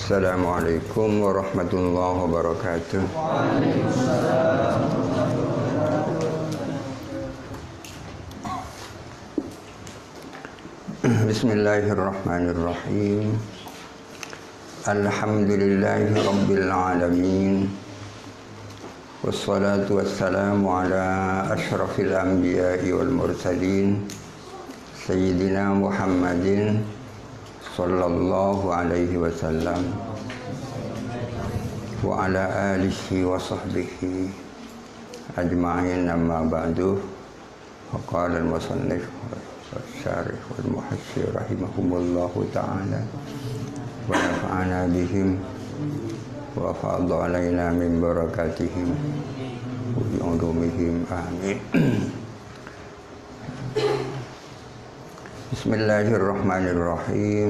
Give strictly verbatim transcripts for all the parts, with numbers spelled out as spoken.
Assalamualaikum warahmatullahi wabarakatuh. Bismillahirrahmanirrahim. Alhamdulillahi rabbil alamin. Wassalatu wassalamu ala asyrafil anbiya'i wal mursalin Sayyidina Muhammadin sallallahu alaihi wasallam wa ala alihi wa sahbihi ajma'in, amma ba'du. Qala al-musannif والشارح والمحشي رحمهم الله تعالى ونفعنا بهم وفاض علينا من بركاتهم وبعلومهم آمين. Bismillahirrahmanirrahim.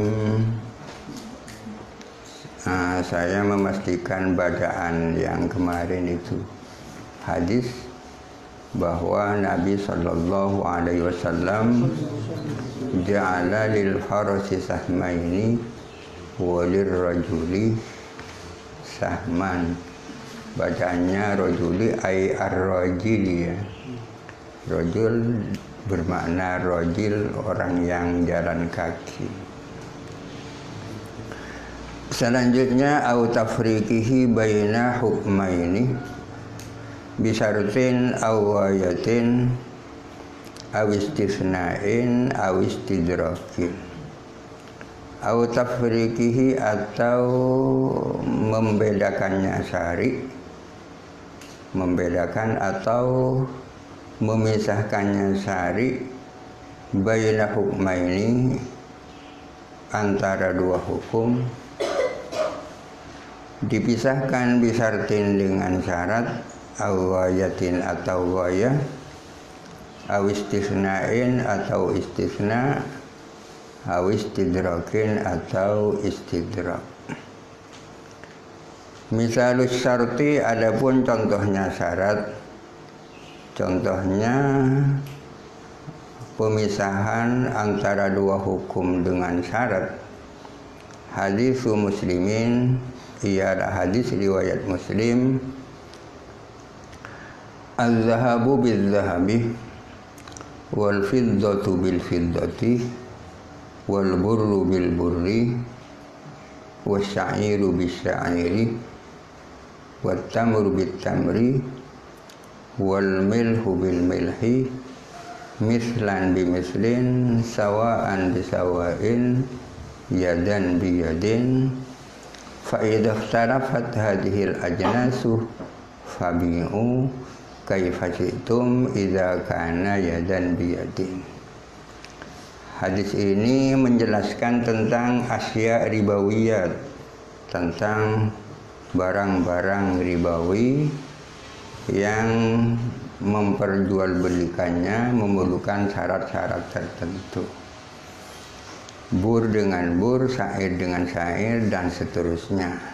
Nah, saya memastikan bacaan yang kemarin itu hadis bahwa Nabi Sallallahu Alaihi Wasallam ja'ala lil farasi sahmaini walir rajuli sahman. Bacaannya rajuli ay ar-rajili, ya. Rajul bermakna rajil, orang yang jalan kaki. Selanjutnya au tafriqihi baina hukmaini bisartin aw ayatin aw istisna'in aw istidrakin. Aw tafriqihi, atau membedakannya syari, membedakan atau memisahkannya syari, baina hukmaini, antara dua hukum, dipisahkan bisartin dengan syarat, awayatin atau wayah, awistisnain atau istisna, awistidrakin atau istidrak. Misalus syarti, adapun contohnya syarat, contohnya pemisahan antara dua hukum dengan syarat. Hadis muslimin, ialah hadis riwayat Muslim. Az-zahabu bil-zahabi wal fiddatu bil-fiddati wal burru bil-burri wasya'iru bis-sya'iri wat tamru bit-tamri wal milhu bil-milhi mislan bimislin sawa'an bisawa'in yadan biyadin fa idza ikhtalafat hadhil ajnasu fabi'u kaifa syi'tum idza kana yadan biyadin. Hadis ini menjelaskan tentang asya ribawiyat, tentang barang-barang ribawi yang memperjualbelikannya memerlukan syarat-syarat tertentu. Bur dengan bur, syair dengan syair, dan seterusnya.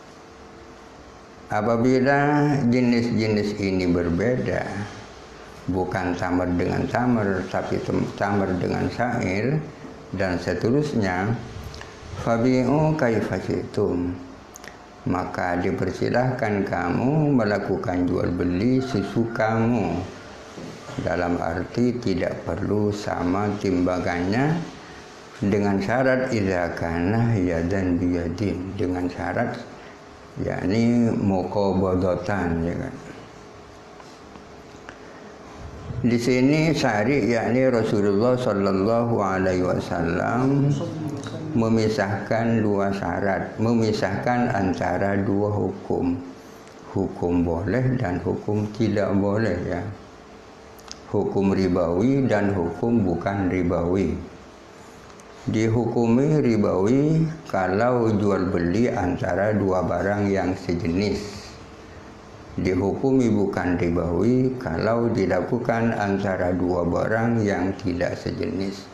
Apabila jenis-jenis ini berbeda, bukan tamar dengan tamar, tapi tamar dengan syair, dan seterusnya, fabi'u kaifa syi'tum, maka dipersilahkan kamu melakukan jual beli sesukamu, dalam arti tidak perlu sama timbangannya, dengan syarat idza kana yadan biyadin, dengan syarat yakni muqabadatan, ya kan. Di sini syari yakni Rasulullah Sallallahu Alaihi Wasallam memisahkan dua syarat, memisahkan antara dua hukum, hukum boleh dan hukum tidak boleh, ya. Hukum ribawi dan hukum bukan ribawi. Dihukumi ribawi kalau jual beli antara dua barang yang sejenis. Dihukumi bukan ribawi kalau dilakukan antara dua barang yang tidak sejenis.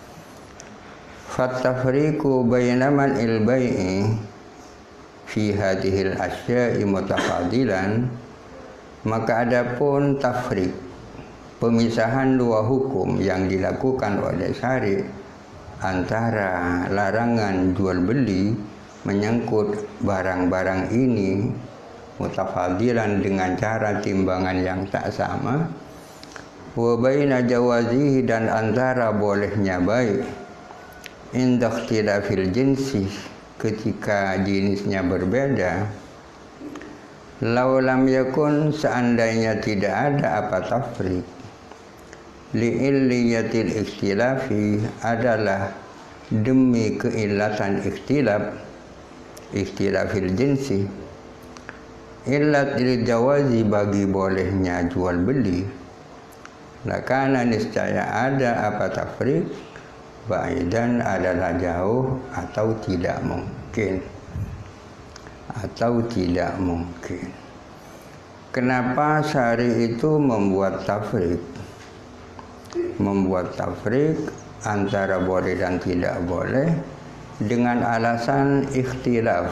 Fattafriqu baina man il-bai'i fi hadhil asya'i mutafadilan, maka adapun tafriq, pemisahan dua hukum yang dilakukan oleh syari antara larangan jual beli menyangkut barang-barang ini mutafadilan dengan cara timbangan yang tak sama, wa baina jawazihi dan antara bolehnya baik, inda ikhtilafil jinsi ketika jenisnya berbeda, lau lam yakun seandainya tidak ada apa tafriq, li'illiyatil ikhtilafi adalah demi keillatan ikhtilaf, ikhtilafil jinsi, illat lil jawazi bagi bolehnya jual beli, lakana niscaya ada apa tafriq, ba'idan adalah jauh atau tidak mungkin, atau tidak mungkin. Kenapa syari itu membuat tafriq? Membuat tafriq antara boleh dan tidak boleh dengan alasan ikhtilaf.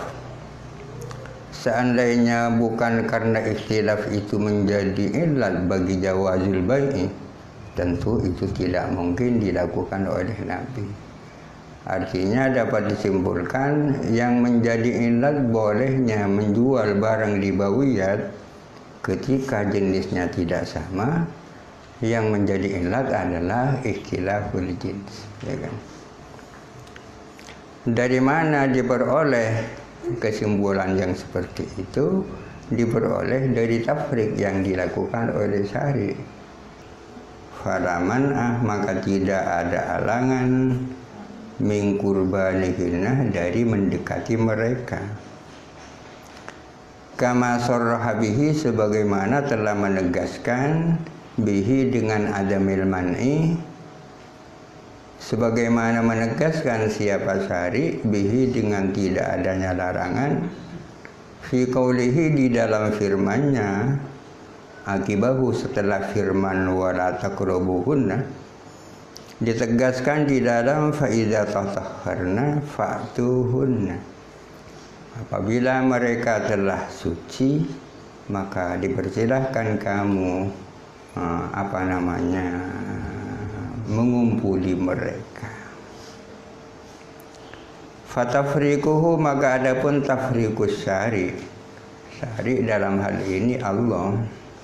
Seandainya bukan karena ikhtilaf itu menjadi illat bagi jawazil bai'i, tentu itu tidak mungkin dilakukan oleh Nabi. Artinya dapat disimpulkan yang menjadi illat bolehnya menjual barang ribawiyat ketika jenisnya tidak sama, yang menjadi illat adalah ikhtilaful jins, ya kan? Dari mana diperoleh kesimpulan yang seperti itu? Diperoleh dari tafriq yang dilakukan oleh syari'. Falaman ah maka tidak ada halangan min qurbanihinna dari mendekati mereka, kama sarraha bihi sebagaimana telah menegaskan bihi dengan adamil man'i, sebagaimana menegaskan siapa syari' bihi dengan tidak adanya larangan, fi qaulihi di dalam firman-Nya, akibahu setelah firman wala taqrabuhunna, ditegaskan di dalam fa idza tatahharna fa'tuhunna, apabila mereka telah suci maka dipersilahkan kamu uh, apa namanya mengumpuli mereka. Fatafriquhu maka adapun tafriqus syari', syari' dalam hal ini Allah,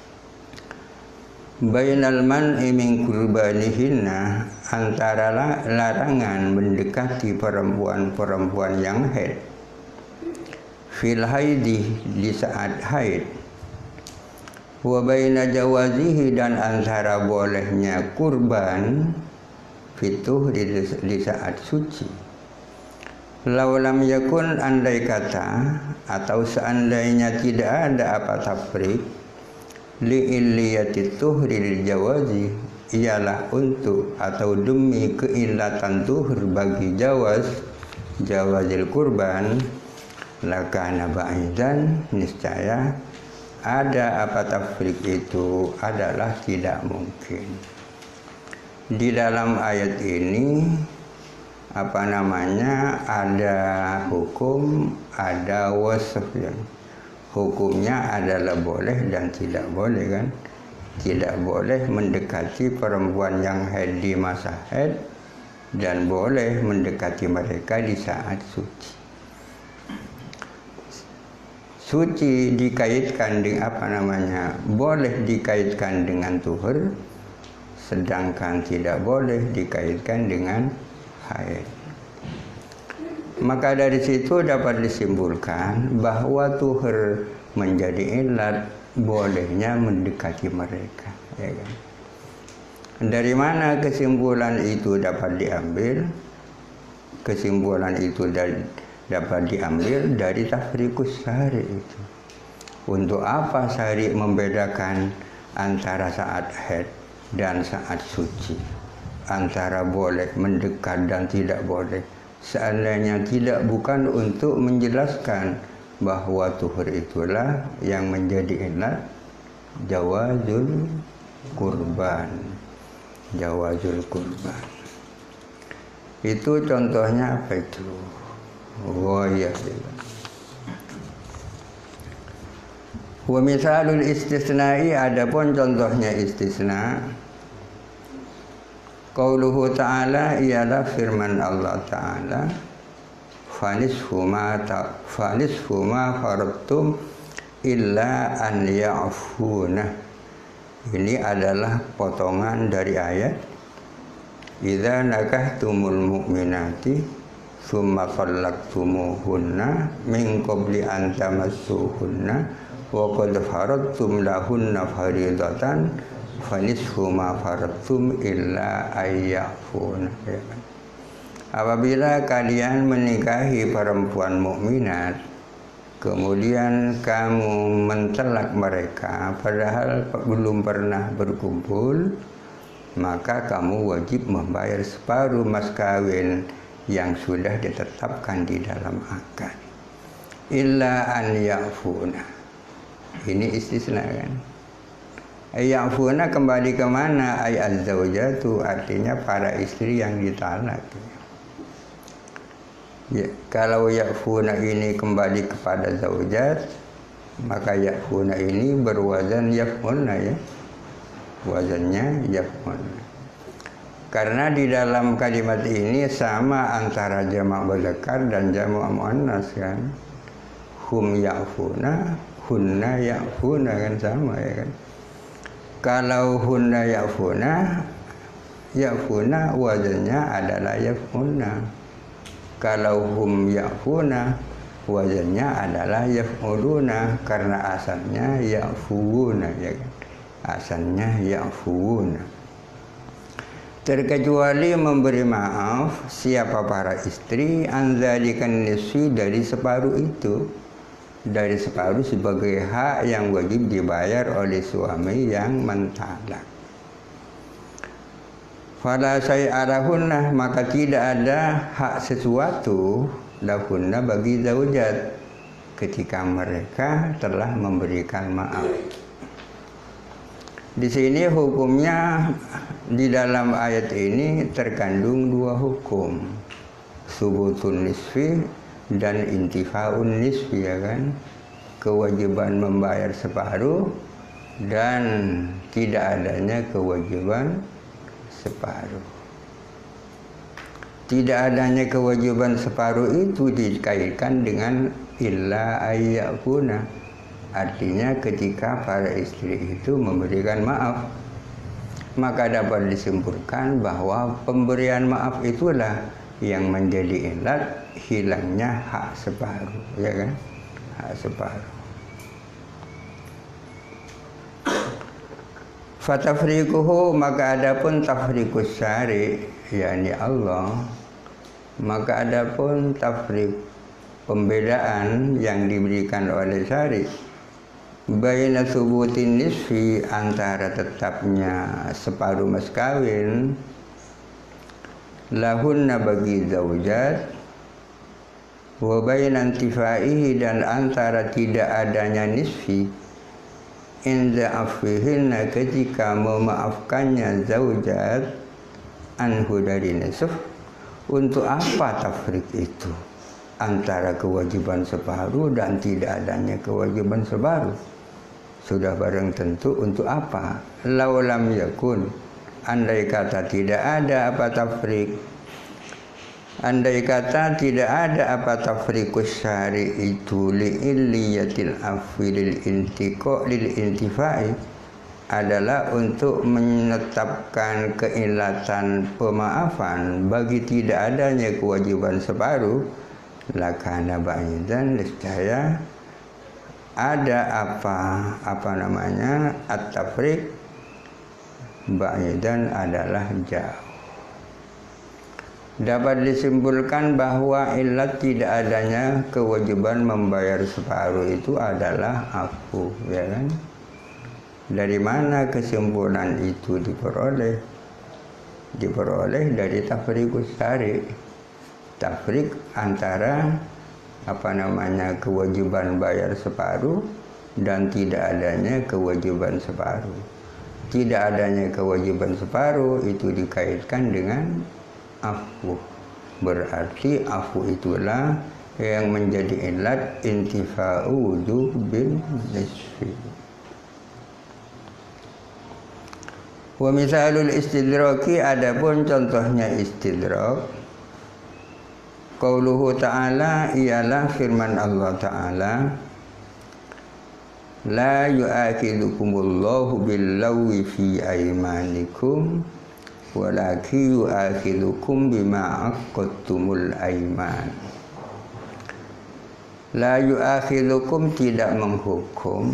bainal man'i min qurbanihinna, antara larangan mendekati perempuan-perempuan yang haid, fil haidi di saat haid, wa baina jawazihi dan antara bolehnya kurban fituh di, di saat suci. Lau lam yakun andai kata atau seandainya tidak ada apa tafriq, li'illiyati tuhri lil jawazi, ialah untuk atau demi keillatan tuhur bagi jawaz, jawazil kurban, lakana ba'idan niscaya ada apa tafriq itu adalah tidak mungkin. Di dalam ayat ini apa namanya ada hukum, ada wasf, ya. Hukumnya adalah boleh dan tidak boleh, kan? Tidak boleh mendekati perempuan yang haid di masa haid dan boleh mendekati mereka di saat suci. Suci dikaitkan dengan apa namanya? Boleh dikaitkan dengan tuhur, sedangkan tidak boleh dikaitkan dengan haid. Maka dari situ dapat disimpulkan bahwa tuhur menjadi illat bolehnya mendekati mereka, ya kan? Dari mana kesimpulan itu dapat diambil? Kesimpulan itu dari dapat diambil dari tafriqus syari' itu. Untuk apa syari' membedakan antara saat haid dan saat suci, antara boleh mendekat dan tidak boleh? Seandainya tidak bukan untuk menjelaskan bahwa tuhur itulah yang menjadi illat jawazul kurban, jawazul kurban. Itu contohnya apa itu? Oh iya. Wa misalul istisna'i, adapun contohnya istisna, qauluhu ta'ala ialah firman Allah Ta'ala, fanisfu ma ta fanisfu ma faradtum illa an ya'funa. Ini adalah potongan dari ayat idza nakahtumul mu'minati summa talaqtumuhunna min qabli an tamassuhunna wa qad faradtum lahunna faridatan fanisfu ma faradtum illa ayyafuna. Apabila kalian menikahi perempuan mukminat kemudian kamu mentalak mereka padahal belum pernah berkumpul, maka kamu wajib membayar separuh mas kawin yang sudah ditetapkan di dalam akad. Illa an ya'funa. Ini istisna kan. Ya'funa kembali kemana? Ay az-zawjatu, artinya para istri yang ditalak. Ya, kalau ya'funa ini kembali kepada zaujat, maka ya'funa ini berwazan yaf'una ya. Wazannya yaf'una. Karena di dalam kalimat ini sama antara jamak muzakkar dan jamak muannas kan. Hum ya'funa, hunna ya'funa kan sama ya kan. Kalau hunna ya'funa, ya'funa wazannya adalah yaf'una. Kalau hum ya'funa wazannya adalah yaf'uluna karena asalnya ya'fuuna ya kan. Asalnya ya'fuuna. Terkecuali memberi maaf siapa para istri anzalikan nisfi dari separuh itu, dari separuh sebagai hak yang wajib dibayar oleh suami yang mentalak. Fala syai'alahunna, maka tidak ada hak sesuatu lahunna bagi zaujat ketika mereka telah memberikan maaf. Di sini hukumnya di dalam ayat ini terkandung dua hukum, subutun nisfi dan intifaun nisfi ya kan. Kewajiban membayar separuh dan tidak adanya kewajiban separuh. Tidak adanya kewajiban separuh itu dikaitkan dengan illa ayyakuna. Artinya ketika para istri itu memberikan maaf, maka dapat disimpulkan bahwa pemberian maaf itulah yang menjadi ilat hilangnya hak separuh, ya kan? Hak separuh. Fatafriquhu, maka adapun tafriqus syari, yakni Allah, maka adapun tafriq pembedaan yang diberikan oleh syari baina subutin nisfi, antara tetapnya separuh mas kawin lahunna bagi zaujat, wa baina intifaihi, dan antara tidak adanya nisfi inda afihinna, ketika memaafkannya zaujat anhu dari nisf. Untuk apa tafriq itu antara kewajiban separuh dan tidak adanya kewajiban separuh? Sudah barang tentu untuk apa? Laulam yakun, andai kata tidak ada apa tafriq, andai kata tidak ada apa tafriqus syari itu li illiyatil afwi lil intiqa lil intifai, adalah untuk menetapkan keilatan pemaafan bagi tidak adanya kewajiban separuh, lakana ba'idan, niscaya ada apa apa namanya at-tafriq ba'idan adalah jauh. Dapat disimpulkan bahwa ilat tidak adanya kewajiban membayar separuh itu adalah afu, ya kan? Dari mana kesimpulan itu diperoleh? Diperoleh dari tafriqus syari, tafriq antara apa namanya kewajiban bayar separuh dan tidak adanya kewajiban separuh. Tidak adanya kewajiban separuh itu dikaitkan dengan afu. Berarti afu itulah yang menjadi ilat intifa'u wujub bin nisfi. Wa misalul istidraki, adapun contohnya istidrak Qauluhu ta'ala ialah firman Allah Ta'ala, la yu'akhidukumullahu billawi fi aymanikum walakin yu'akhidukum bima aqadtumul ayman. La yu'akhidukum tidak menghukum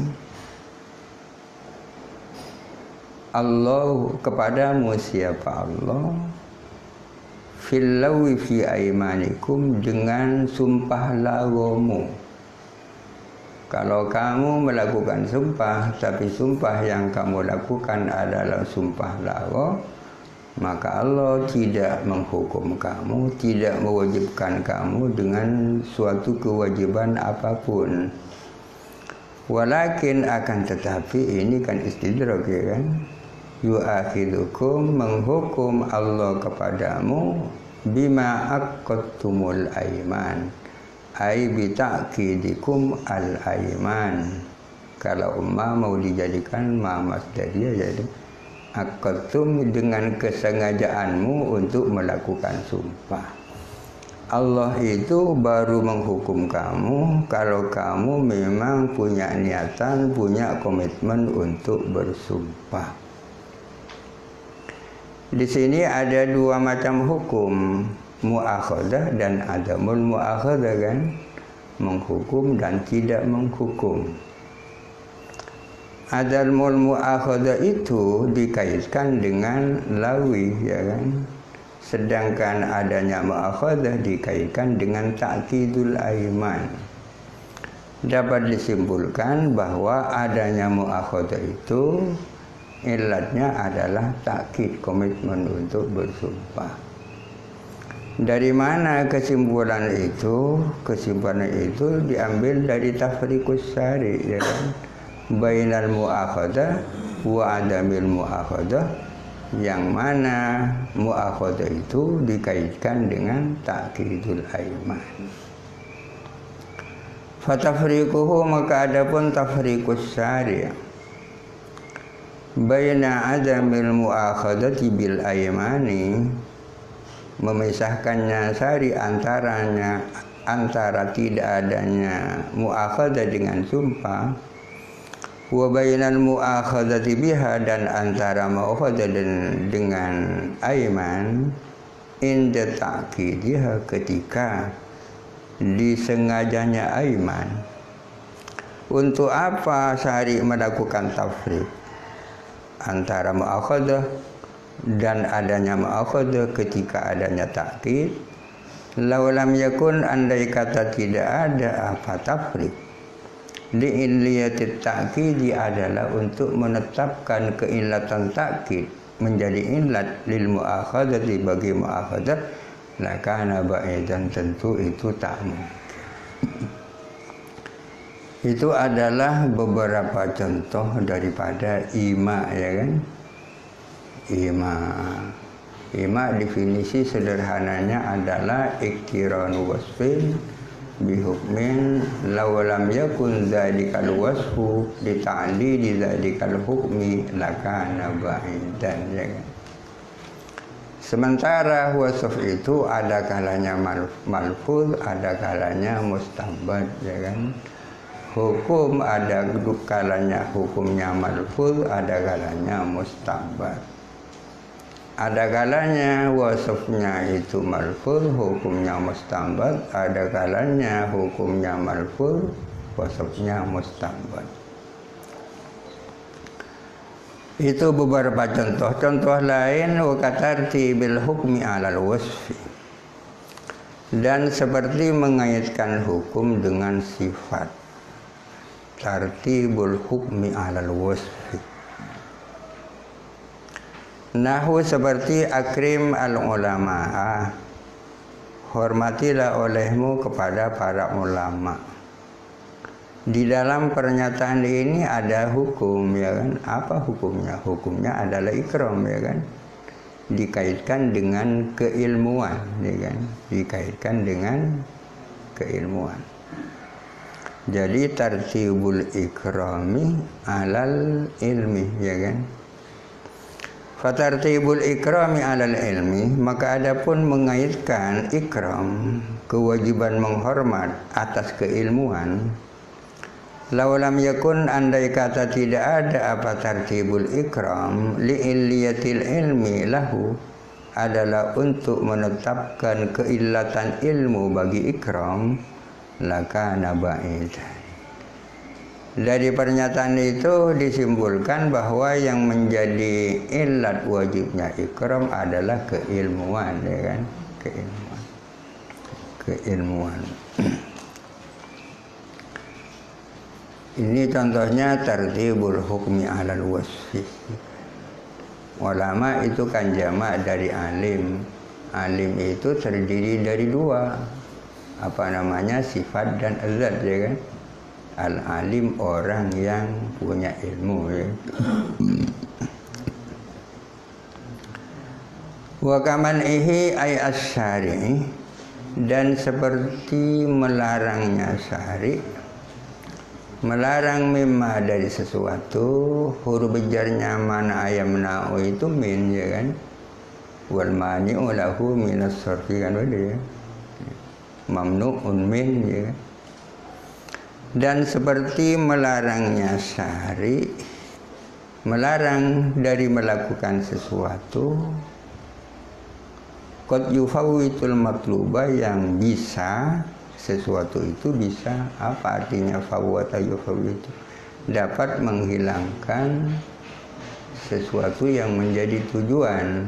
Allah kepadamu siapa Allah fillawi fi aymanikum dengan sumpah lagomu. Kalau kamu melakukan sumpah tapi sumpah yang kamu lakukan adalah sumpah lago, maka Allah tidak menghukum kamu, tidak mewajibkan kamu dengan suatu kewajiban apapun. Walakin akan tetapi ini kan istidrak ya kan, yu'akhidukum menghukum Allah kepadamu bima aqadtumul aiman, ai bi ta'kidikum al aiman. Kalau umma mau dijadikan ma masdariyah jadi aqadtum dengan kesengajaanmu untuk melakukan sumpah. Allah itu baru menghukum kamu kalau kamu memang punya niatan, punya komitmen untuk bersumpah. Di sini ada dua macam hukum, mu'akhadah dan adamul mu'akhadah kan, menghukum dan tidak menghukum. Adamul mu'akhadah itu dikaitkan dengan lawi ya kan, sedangkan adanya mu'akhadah dikaitkan dengan ta'kidul aiman. Dapat disimpulkan bahwa adanya mu'akhadah itu ilatnya adalah takkid, komitmen untuk bersumpah. Dari mana kesimpulan itu? Kesimpulan itu diambil dari tafriqus syari ya kan? Bainal mu'akhadah wa adamil mu'akhadah, yang mana mu'akhadah itu dikaitkan dengan takkidul aiman. Fatafriquhu maka adapun tafriqus syari' baina adamil mu'akhadati bil aymani, memisahkannya sari antaranya antara tidak adanya mu'akhadah dengan sumpah, wa bainal mu'akhadati biha dan antara mu'akhadah dengan ayman inda ta'kidiha ketika disengajanya ayman. Untuk apa sari melakukan tafriq antara mu'akhadah dan adanya mu'akhadah ketika adanya takkid? Lau lam yakun, andai kata tidak ada apa tafriq, li'illiyatit takkidi adalah untuk menetapkan keilatan takkid menjadi ilat lil mu'akhadati bagi mu'akhadah, lakana ba'idan tentu itu tak mungkin. Itu adalah beberapa contoh daripada ima ya kan. Ima. Ima definisi sederhananya adalah iktiranu wasfin bihukmin law lam yakun dzadikal wasfu li ta'lili dzadikal hukmi lakana ba'idan ya kan. Sementara wasf itu ada kalanya malfuz, ada kalanya mustambat ya kan. Hukum ada kalanya hukumnya malfuz, ada kalanya mustambat. Ada kalanya wasfnya itu malfuz, hukumnya mustambat, ada kalanya hukumnya malfuz, wasfnya mustambat. Itu beberapa contoh. Contoh lain wa katartibil hukmi alal wasfi, dan seperti mengaitkan hukum dengan sifat. Tartibul hukmi alal wasfi, nahu seperti akrim al ulama, hormatilah olehmu kepada para ulama. Di dalam pernyataan ini ada hukum ya kan. Apa hukumnya? Hukumnya adalah ikram ya kan, dikaitkan dengan keilmuan ya kan, dikaitkan dengan keilmuan. Jadi tartibul ikrami alal ilmi ya kan. Fatartibul ikrami alal ilmi, maka adapun mengaitkan ikram, kewajiban menghormat atas keilmuan. Lau lam yakun, andai kata tidak ada apa tartibul ikram li'illiyatil ilmi lahu, adalah untuk menetapkan keillatan ilmu bagi ikram, lakana ba'idan. Dari pernyataan itu disimpulkan bahwa yang menjadi illat wajibnya ikram adalah keilmuan, ya kan? Keilmuan. Keilmuan. Ini contohnya tartibul hukmi alal wasfi. Ulama itu kan jamak dari alim. Alim itu terdiri dari dua, apa namanya, sifat dan zat, ya kan? Al-alim orang yang punya ilmu, ya. Wa kaman ihi ay asyari, dan seperti melarangnya syari, melarang mimma dari sesuatu, huruf jarnya mana ayam na'u itu min, ya kan? Wal mani'u lahu minas sarfi, kan ya. Mamnu'un min, ya kan? Dan seperti melarangnya syari, melarang dari melakukan sesuatu, qad yufawwitul matluba, yang bisa, sesuatu itu bisa, apa artinya fawwata yufawwitu? Dapat menghilangkan sesuatu yang menjadi tujuan.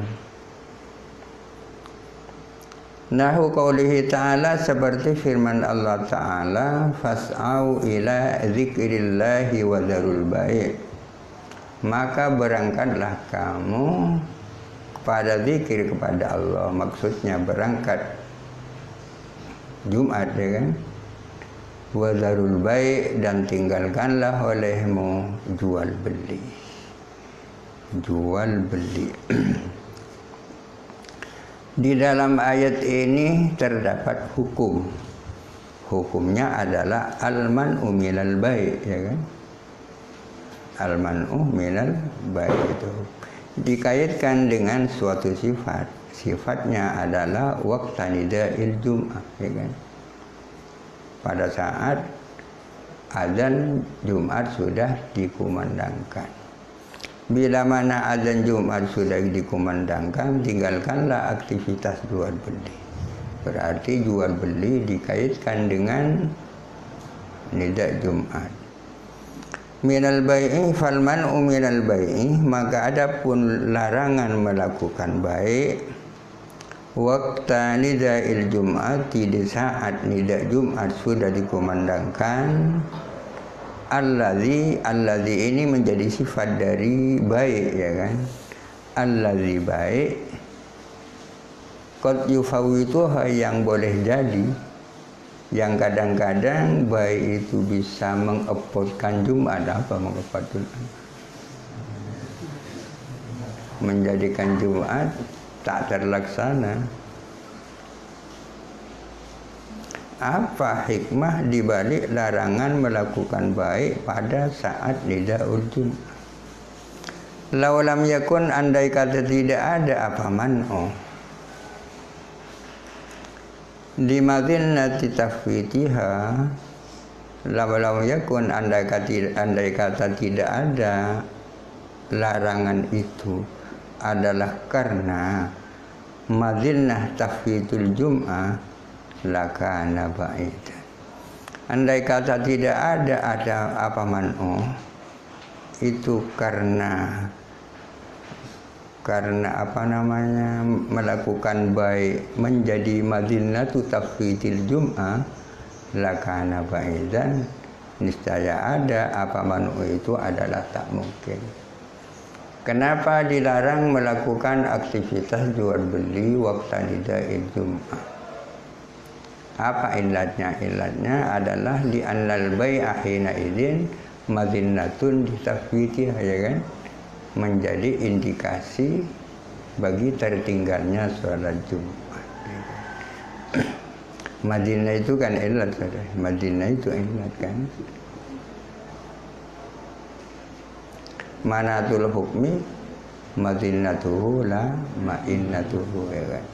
Nahu qaulihi ta'ala, seperti firman Allah Ta'ala, fas'au ila zikrillahi wa dzarul bai', maka berangkatlah kamu pada zikir kepada Allah, maksudnya berangkat Jumat, ya kan? Wa dzarul bai', dan tinggalkanlah olehmu jual beli. Jual beli. Di dalam ayat ini terdapat hukum. Hukumnya adalah al-man'u minal bai', ya kan? Al-man'u minal bai' itu dikaitkan dengan suatu sifat. Sifatnya adalah waqta nida'il jum'ah, ya kan? Pada saat azan Jumat sudah dikumandangkan. Bila mana azan Jumat sudah dikumandangkan, tinggalkanlah aktivitas jual beli. Berarti jual beli dikaitkan dengan nida Jumat. Minal bai'i fal man'u minal bai'i, maka adapun larangan melakukan bai' waqta nida'il Jum'ati, di saat nida Jumat sudah dikumandangkan. Allazi, allazi ini menjadi sifat dari baik, ya kan? Allazi baik, qad yufawwitu, yang boleh jadi, yang kadang-kadang baik itu bisa mengepotkan Jumat. Apa mengepotkan? Menjadikan Jumat tak terlaksana. Apa hikmah dibalik larangan melakukan baik pada saat nidaul Jum'ah? Lau lam yakun, andai kata tidak ada apa man'u di madhinnati tafwitiha, lau lam yakun, andai kata, andai kata tidak ada larangan itu adalah karena madhinnah tafwitul Jum'ah, lakana ba'idan. Andai kata tidak ada ada apa man'u itu karena karena apa namanya melakukan baik menjadi madinatu tafwitil Jum'ah, lakana ba'idan, niscaya ada apa man'u itu adalah tak mungkin. Kenapa dilarang melakukan aktivitas jual beli waktu nida'il Jum'ah? Apa ilatnya? Ilatnya adalah di annal bai'a hina idzin madinatun ditafwitiha, ya kan? Menjadi indikasi bagi tertinggalnya sholat Jumat. Madinah itu kan ilat, saudara. Madinah itu ilat, kan? Manatul hukmi Madinnatuhu la ma'innatuhu, ya kan.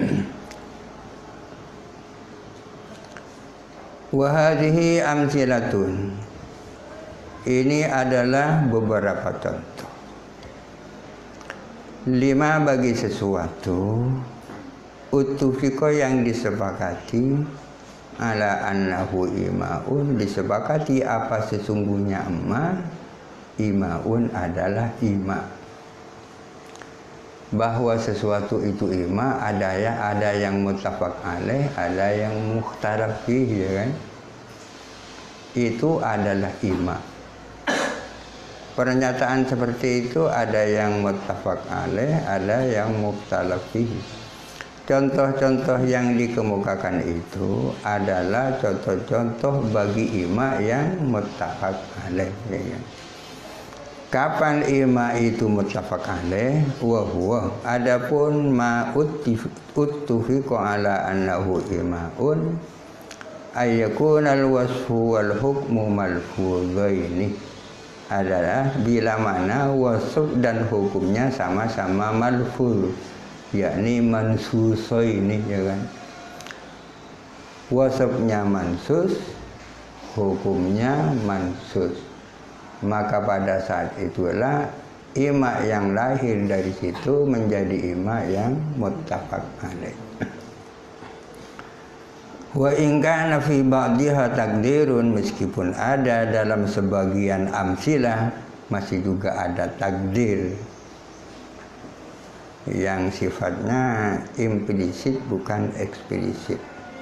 Wa hadhihi amsilatun. Ini adalah beberapa contoh. Lima bagi sesuatu utufiko yang disepakati ala annahu imaun, disepakati apa sesungguhnya emas imaun adalah ima, bahwa sesuatu itu ima, ada yang ada yang muttafaq alaih, ada yang mukhtalaf fihi, ya kan? Itu adalah ima. Pernyataan seperti itu ada yang muttafaq alaih, ada yang mukhtalaf fihi. Contoh-contoh yang dikemukakan itu adalah contoh-contoh bagi ima yang muttafaq alaih, ya kan? Kapan ima itu muttafaq alaih? Wa huwa, adapun ma uttufiqa ala annahu imaun ayyakuna al-wasfu wal hukmu malfudhaini, adalah bila mana wasf dan hukumnya sama-sama malfuz, yakni mansusaini, ya kan? Wasfnya mansus, hukumnya mansus. Maka pada saat itulah ima yang lahir dari situ menjadi ima yang muttafaq alaih. Wa in kana fi ba'diha takdirun, meskipun ada dalam sebagian amsilah masih juga ada takdir yang sifatnya implisit bukan eksplisit.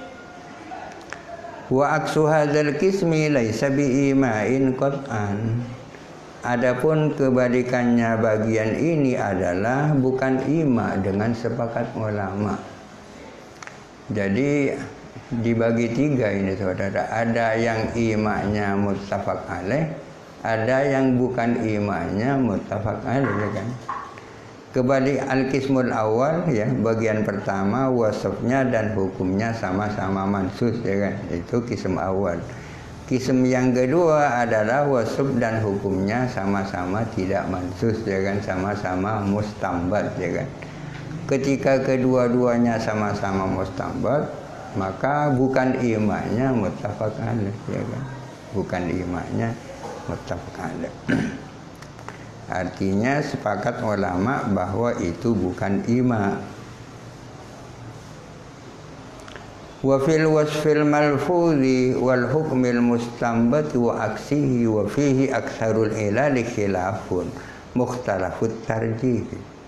Wa aksu hadzal qismi laisa bi ima'in qat'an. Adapun kebalikannya bagian ini adalah bukan ima dengan sepakat ulama. Jadi dibagi tiga ini saudara, ada yang imanya muttafaq alaih, ada yang bukan imanya muttafaq alaih, kan? Kebalik al-qismul awal, ya, bagian pertama wasfnya dan hukumnya sama-sama mansus, ya kan? Itu qism awal. Qism yang kedua adalah wasf dan hukumnya sama-sama tidak mansus, ya kan? Sama-sama mustambat, ya kan? Ketika kedua-duanya sama-sama mustambat, maka bukan imanya muttafaq alaih, ya kan? Bukan imanya muttafaq alaih. Artinya sepakat ulama bahwa itu bukan ima. Wa fil wasfil malfuzi wal hukmil mustanbat wa aksihi wa fihi aktsarul ilali khilafun mukhtalafut tarjih.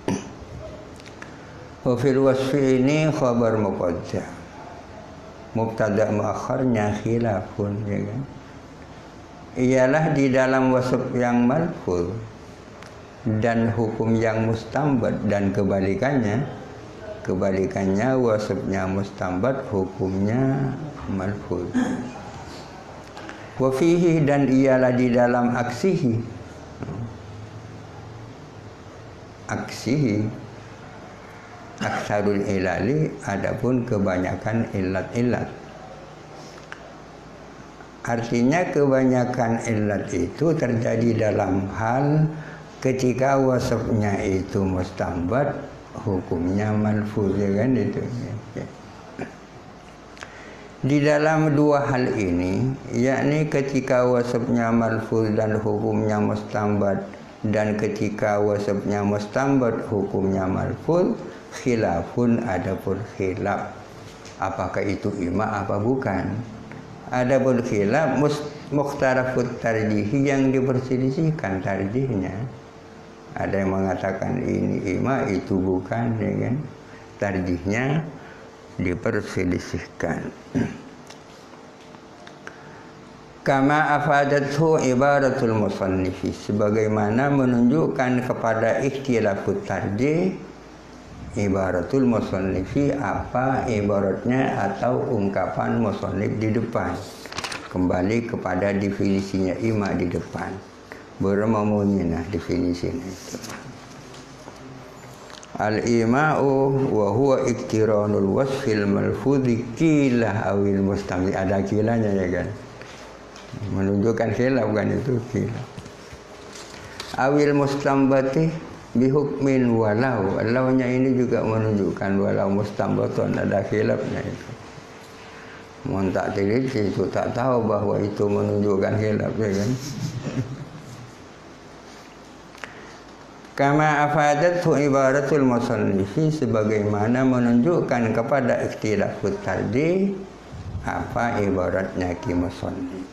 Wa fil wasfi ini khabar muqaddam, mubtada muakharnya khilafun, ya kan? Ialah di dalam wasf yang malfuz dan hukum yang mustambat, dan kebalikannya kebalikannya wasfnya mustambat, hukumnya malfuz. Wa fihi, dan ialah di dalam aksihi aksihi aksarul ilali, adapun kebanyakan ilat-ilat. Artinya kebanyakan ilat itu terjadi dalam hal ketika wasfnya itu mustambat, hukumnya malfuz, ya kan? Itu di dalam dua hal ini, yakni ketika wasfnya malfuz dan hukumnya mustambat, dan ketika wasfnya mustambat hukumnya malfuz, khilafun, adapun khilaf apakah itu ima apa bukan. Adapun khilaf mukhtalafut tarjih, yang diperselisihkan tarjihnya. Ada yang mengatakan ini ima, itu bukan, ya kan? Tarjihnya diperselisihkan. Kama afadathu ibaratul musannifi, sebagaimana menunjukkan kepada ikhtilafut tarjih ibaratul musannifi, apa ibaratnya atau ungkapan musannif di depan. Kembali kepada definisinya ima di depan. Bermamunina definisinya itu. Al-ima'u wa huwa iktiranul wasfil malfudhi kilah awil mustamli. Ada kilanya, ya kan? Menunjukkan khilaf, kan? Itu kilah awil mustambati, bihukmin walau. Launya ini juga menunjukkan walau mustambatun, ada khilafnya itu. Mohon tak teliti itu tak tahu bahwa itu menunjukkan khilaf, ya kan? Kama afadathu ibaratul musannifi, sebagaimana menunjukkan kepada ikhtilafut tadi apa ibaratnya ki musannif.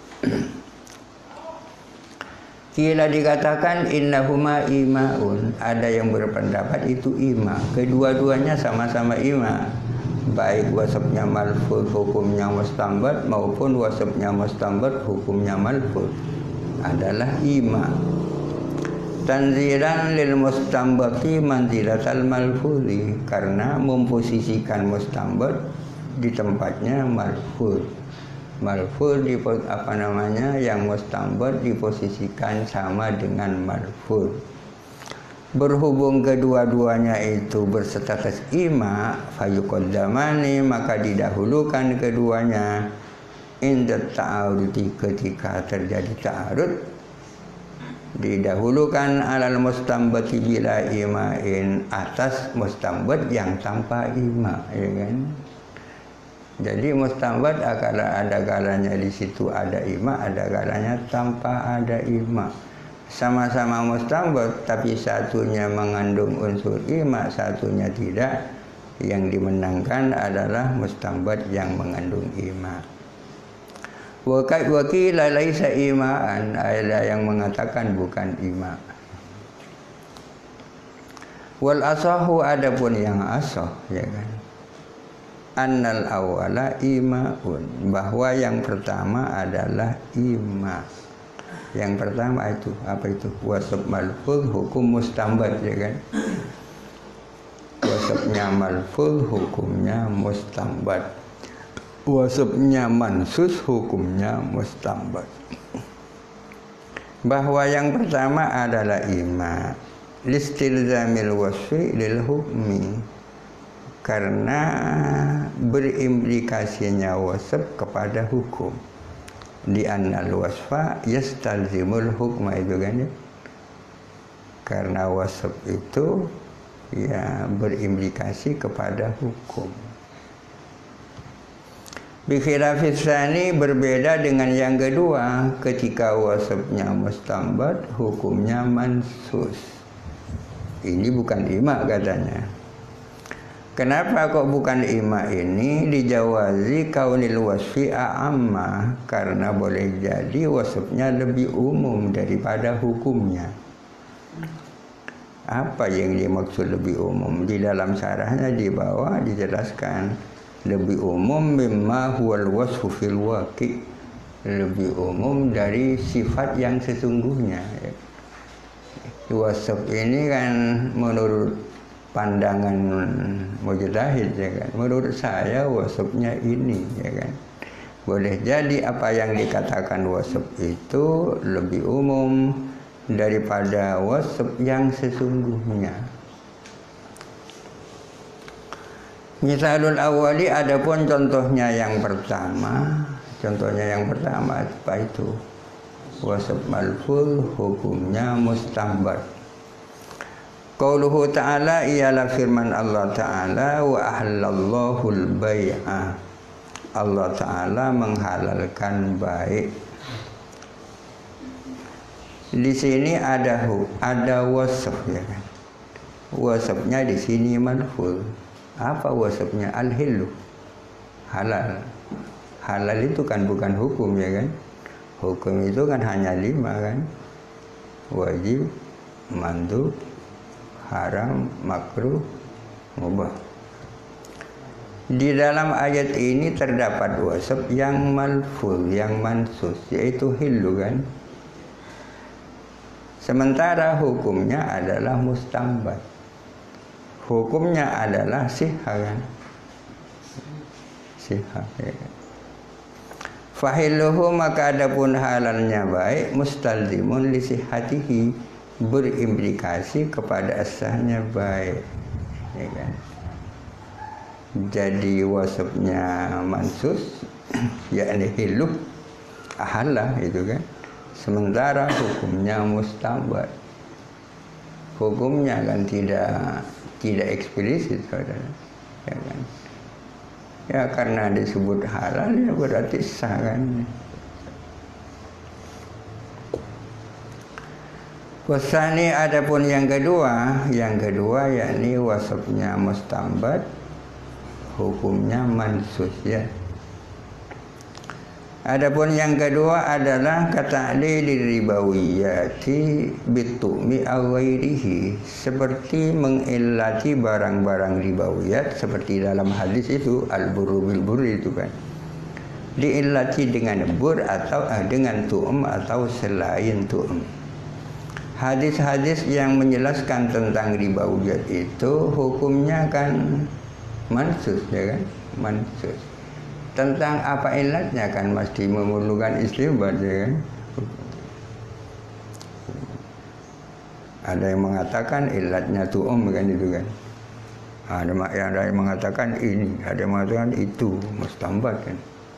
Kila dikatakan innahuma imaun, ada yang berpendapat itu ima, kedua-duanya sama-sama ima, baik wasabnya malfuz hukumnya mustambat maupun wasabnya mustambat hukumnya malfuz adalah ima. Tanzilan lil mustambati manzilatal malfuzi, karena memposisikan mustambat di tempatnya malfuz. Malfuz di apa namanya yang mustambat diposisikan sama dengan malfuz. Berhubung kedua-duanya itu berstatus ima, fayuqaddamani, maka didahulukan keduanya inda ta'arudi, ketika terjadi ta'arud didahulukan alal mustambati bila imain, atas mustambat yang tanpa ima, ya kan? Jadi mustambat ada kalanya di situ ada ima, ada kalanya tanpa ada ima. Sama-sama mustambat tapi satunya mengandung unsur ima, satunya tidak. Yang dimenangkan adalah mustambat yang mengandung ima. Wakila laisa imaan, ada yang mengatakan bukan ima. Wal asahu, adapun yang asah, ya kan, annal awala imaun, bahwa yang pertama adalah ima. Yang pertama itu apa itu? Wasab malfuz hukum mustambat, ya kan? Wasabnya malfuz hukumnya mustambat. Wasabnya mansus hukumnya mustambat. Bahwa yang pertama adalah ima listilzamil wasfi lil hukmi, karena berimplikasinya wasab kepada hukum. Di annal wasfa yastalzimul hukma, itu kan ya. Karena wasab itu ya berimplikasi kepada hukum. Bikhilafis tsani, berbeda dengan yang kedua, ketika wasabnya mustambat hukumnya mansus. Ini bukan ima katanya. Kenapa kok bukan ima ini? Dijawazi kaunil wasfi a'amma, karena boleh jadi wasabnya lebih umum daripada hukumnya. Apa yang dimaksud lebih umum? Di dalam syarahnya di bawah dijelaskan lebih umum mimma huwal wasfu fil waqi, lebih umum dari sifat yang sesungguhnya. Wasaf ini kan menurut pandangan mujtahid, ya kan, menurut saya wasafnya ini, ya kan. Boleh jadi apa yang dikatakan wasaf itu lebih umum daripada wasaf yang sesungguhnya. Misalul awali, adapun contohnya yang pertama, contohnya yang pertama apa itu? Wasab malfuz hukumnya mustambat. Qauluhu ta'ala, ialah firman Allah Ta'ala, wa ahlallahu al-bai'a, Allah Ta'ala menghalalkan baik. Di sini ada ada wasaf, ya kan? Wasafnya di sini malfuz. Apa wasabnya? Al-hillu, halal. Halal itu kan bukan hukum, ya kan? Hukum itu kan hanya lima, kan? Wajib, mandub, haram, makruh, mubah. Di dalam ayat ini terdapat wasab yang malfuz, yang mansus, yaitu hillu, kan? Sementara hukumnya adalah mustambat. Hukumnya adalah sihah, kan? Sihah, ya kan? Fahilluhu, maka adapun halalnya baik, mustalzimun li sihhatihi, berimplikasi kepada asahnya baik, ya kan? Jadi wasabnya mansus, yakni hillu, ahalah, itu kan? Sementara hukumnya mustambat. hukumnya kan tidak tidak eksplisit, saudara, ya kan? Ya karena disebut halal ya berarti sah kan. Wasani adapun yang kedua, yang kedua yakni wasafnya mustambat, hukumnya mansus ya. Adapun yang kedua adalah kata'lil ribawiyati bitumi awairihi, seperti mengillati barang-barang ribawiyat seperti dalam hadis itu al-burru bil burri itu kan. Diillati dengan bur atau dengan tu'um atau selain tu'um. Hadis-hadis yang menjelaskan tentang ribawiyat itu hukumnya kan mansus ya kan, mansus. Tentang apa ilatnya kan mesti memerlukan istinbat ya kan. Ada yang mengatakan ilatnya tu'um kan itu kan. Ada yang, ada yang mengatakan ini, ada yang mengatakan itu, mustambat kan.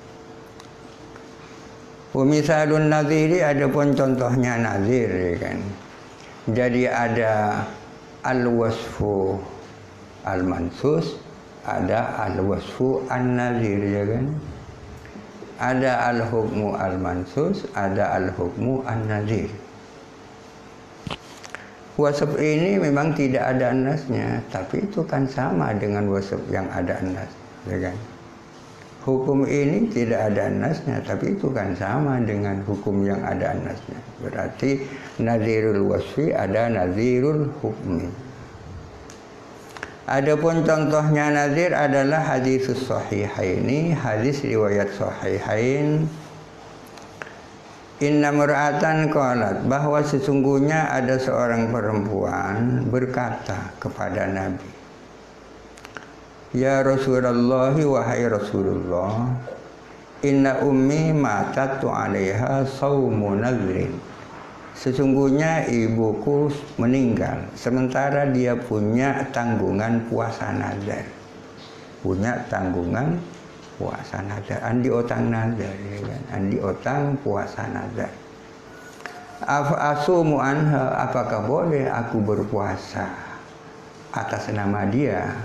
Misalun naziri, adapun contohnya nazir ya kan. Jadi ada al-wasfu al-mansus, ada al-wasfu an-nazir ya kan. Ada al-hukmu al-mansus, ada al-hukmu an-nazir. Wasf ini memang tidak ada nasnya, tapi itu kan sama dengan wasf yang ada nas, ya kan. Hukum ini tidak ada nasnya, tapi itu kan sama dengan hukum yang ada nasnya. Berarti nazirul wasfi ada nazirul hukmi. Adapun contohnya nazir adalah hadis sahihaini, hadis riwayat sahihain. Inna mur'atan qalat, bahwa sesungguhnya ada seorang perempuan berkata kepada Nabi, ya Rasulullah, wahai Rasulullah, inna ummi matatu alaiha sawmu nadrin. Sesungguhnya ibuku meninggal sementara dia punya tanggungan puasa nazar. Punya tanggungan puasa nazar, andi otang nazar ya kan? Andi otang puasa nazar. Afa asumu anha, apakah boleh aku berpuasa atas nama dia?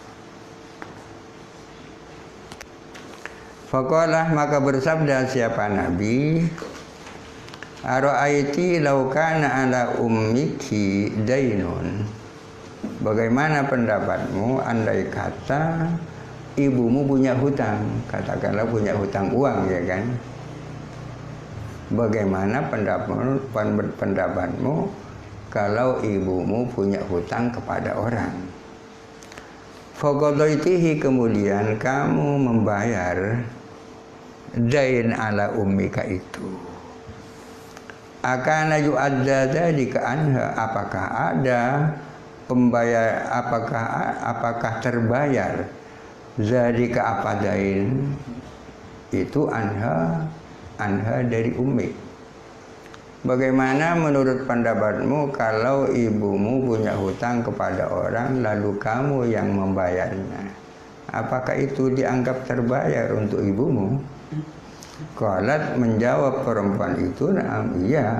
Faqalah, maka bersabda siapa Nabi, ara'aiti law kana ala ummiki dainun. Bagaimana pendapatmu andai kata ibumu punya hutang, katakanlah punya hutang uang ya kan. Bagaimana pendapatmu, pendapatmu kalau ibumu punya hutang kepada orang? Faqadaitihi, kemudian kamu membayar dain ala ummika itu. Akana yu'adda dzalika anha, apakah ada pembayar, apakah apakah terbayar zalika apa dain itu anha anha dari ummi. Bagaimana menurut pendapatmu kalau ibumu punya hutang kepada orang lalu kamu yang membayarnya? Apakah itu dianggap terbayar untuk ibumu? Qalat, menjawab perempuan itu, na'am, iya.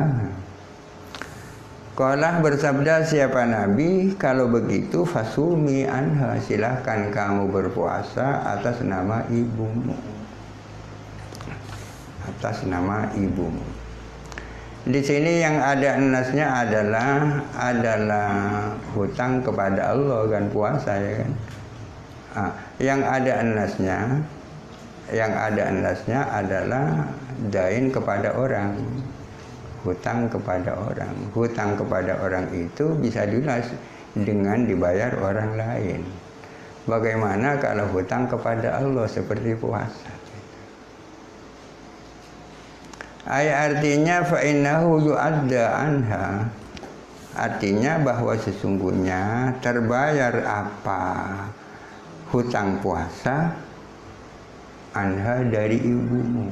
Qalah, bersabda siapa Nabi, kalau begitu fasumi anha, silahkan kamu berpuasa atas nama ibumu. Atas nama ibumu. Di sini yang ada nasnya adalah adalah hutang kepada Allah kan, puasa ya kan. Nah, yang ada nasnya, yang ada nasnya adalah dain kepada orang, hutang kepada orang. Hutang kepada orang itu bisa dilunas dengan dibayar orang lain. Bagaimana kalau hutang kepada Allah seperti puasa? Ayat artinya fa innahu yu'adda anha, artinya bahwa sesungguhnya terbayar apa hutang puasa anha dari ibumu.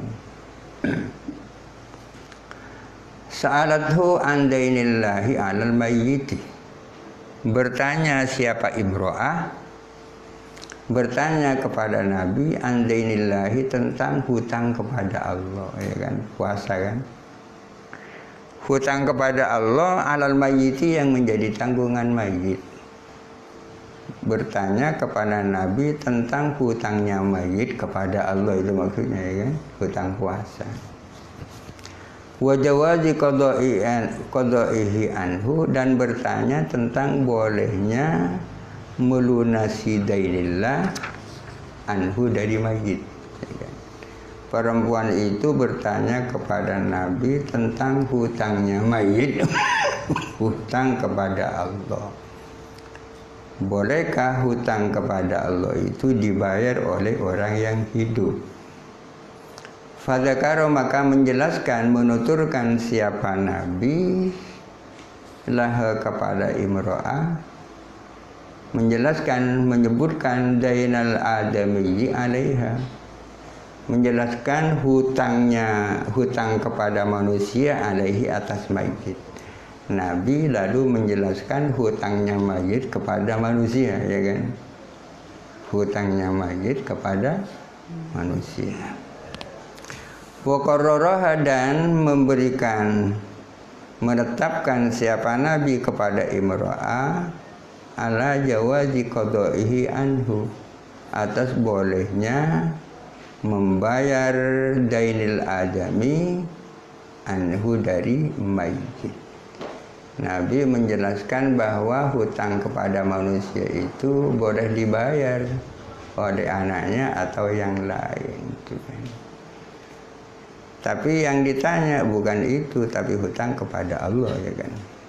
Sa'alathu an dainillahi 'alal mayyiti, bertanya siapa Imro'ah, bertanya kepada Nabi an dainillahi, tentang hutang kepada Allah ya kan, puasa kan. hutang kepada Allah alal mayyiti yang menjadi tanggungan mayit. Bertanya kepada Nabi tentang hutangnya mayit kepada Allah, itu maksudnya ya kan, hutang puasa. Wa jawazi qada'ihi anhu, dan bertanya tentang bolehnya melunasi dainillah anhu dari mayit. Perempuan itu bertanya kepada Nabi tentang hutangnya mayit, hutang kepada Allah. Bolehkah hutang kepada Allah itu dibayar oleh orang yang hidup? Fadzakara, maka menjelaskan, menuturkan siapa Nabi lah kepada imro'ah, menjelaskan, menyebutkan dainal adamiyyi alaiha, menjelaskan hutangnya, hutang kepada manusia alaihi atas mayit. Nabi lalu menjelaskan hutangnya mayit kepada manusia, ya kan? Hutangnya mayit kepada manusia. Wa qarraraha, dan memberikan, menetapkan siapa Nabi kepada imro'ah ala jawazi qada'ihi anhu, atas bolehnya membayar dainil adami anhu dari mayit. Nabi menjelaskan bahwa hutang kepada manusia itu boleh dibayar oleh anaknya atau yang lain. Tapi yang ditanya bukan itu, tapi hutang kepada Allah, ya kan.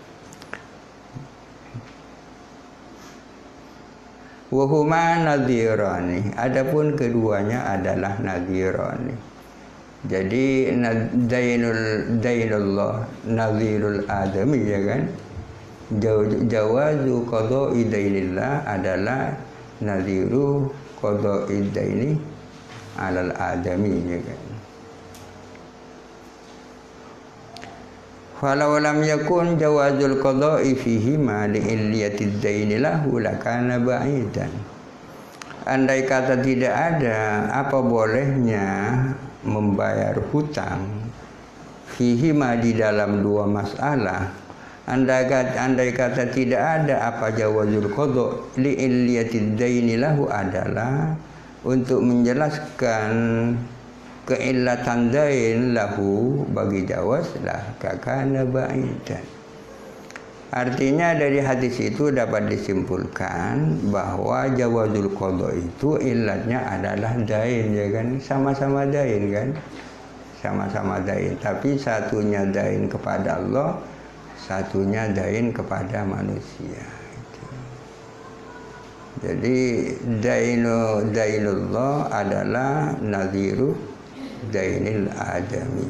Wahuma nadhirani, adapun keduanya adalah nadhirani. Jadi dainul dainullah nadhirul adami, ya kan. Jawazu qada'i dainillah adalah nadhiru qada'i daini alal adami, ya kan. Falau lam yakun jawazul qada'i fihi ma li'illiyatid daini lahu lakana ba'idan. Andai kata tidak ada apa bolehnya membayar hutang fihi ma di dalam dua masalah, andai kata, andai kata tidak ada apa jawazul qada' li'illiyatid daini lahu adalah untuk menjelaskan keillatan dain lahu bagi jawaz lah kakana ba'idan. Artinya dari hadis itu dapat disimpulkan bahwa jawazul qada itu illatnya adalah dain, ya kan, sama-sama dain kan, sama-sama dain, tapi satunya dain kepada Allah, satunya dain kepada manusia. Jadi dainu dainullah adalah nadhiru dainil adami.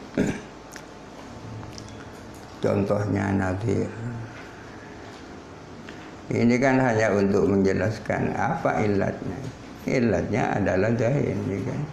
Contohnya nadhir. Ini kan hanya untuk menjelaskan apa illatnya. Illatnya adalah dain, ya kan.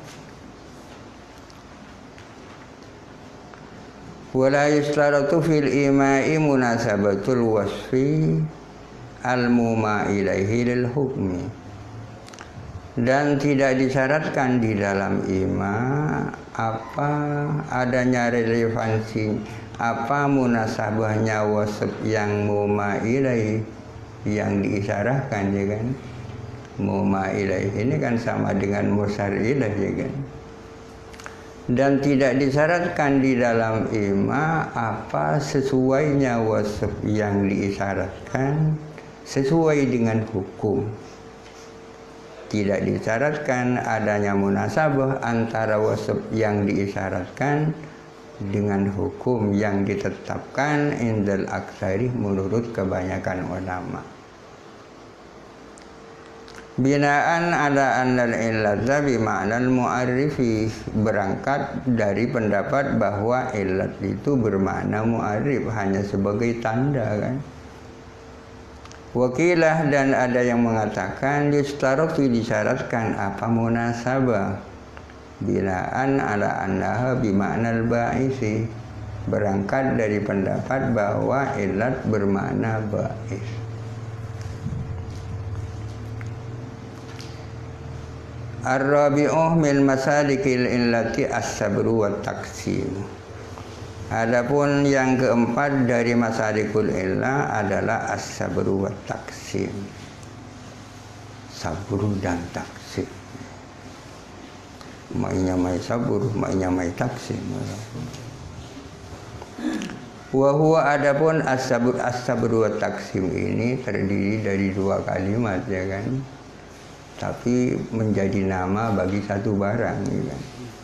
Wala yustaratu fil ima'i munasabatul wasfi al-muma ilaihi lil hukmi. Dan tidak disyaratkan di dalam ima apa adanya relevansi, apa munasabahnya wasf yang muma ilaihi, yang diisyarahkan, ya kan. Muma ilaihi ini kan sama dengan musyar ilaihi, ya kan. Dan tidak disyaratkan di dalam ima apa sesuainya wasf yang diisyaratkan sesuai dengan hukum. Tidak disyaratkan adanya munasabah antara wasf yang diisyaratkan dengan hukum yang ditetapkan indal aksari menurut kebanyakan ulama. Binaan ala annal illata bi ma'nal mu'arrifi, berangkat dari pendapat bahwa illat itu bermakna mu'arrif, hanya sebagai tanda, kan. Wakilah, dan ada yang mengatakan yustaratu, disyaratkan apa munasabah, binaan ala annaha bi ma'nal ba'isi, berangkat dari pendapat bahwa illat bermakna ba'is. Ar-rabi'uh min masalikil illati as-sabru wa taqsim. Adapun yang keempat dari masarikul illah adalah as-sabru wa taksim. Sabru dan taksim. Mainnya mai sabru, mainnya mai taksim. Wa huwa adapun as-sabr as-sabru wa taksim ini terdiri dari dua kalimat ya kan. Tapi menjadi nama bagi satu barang ya kan.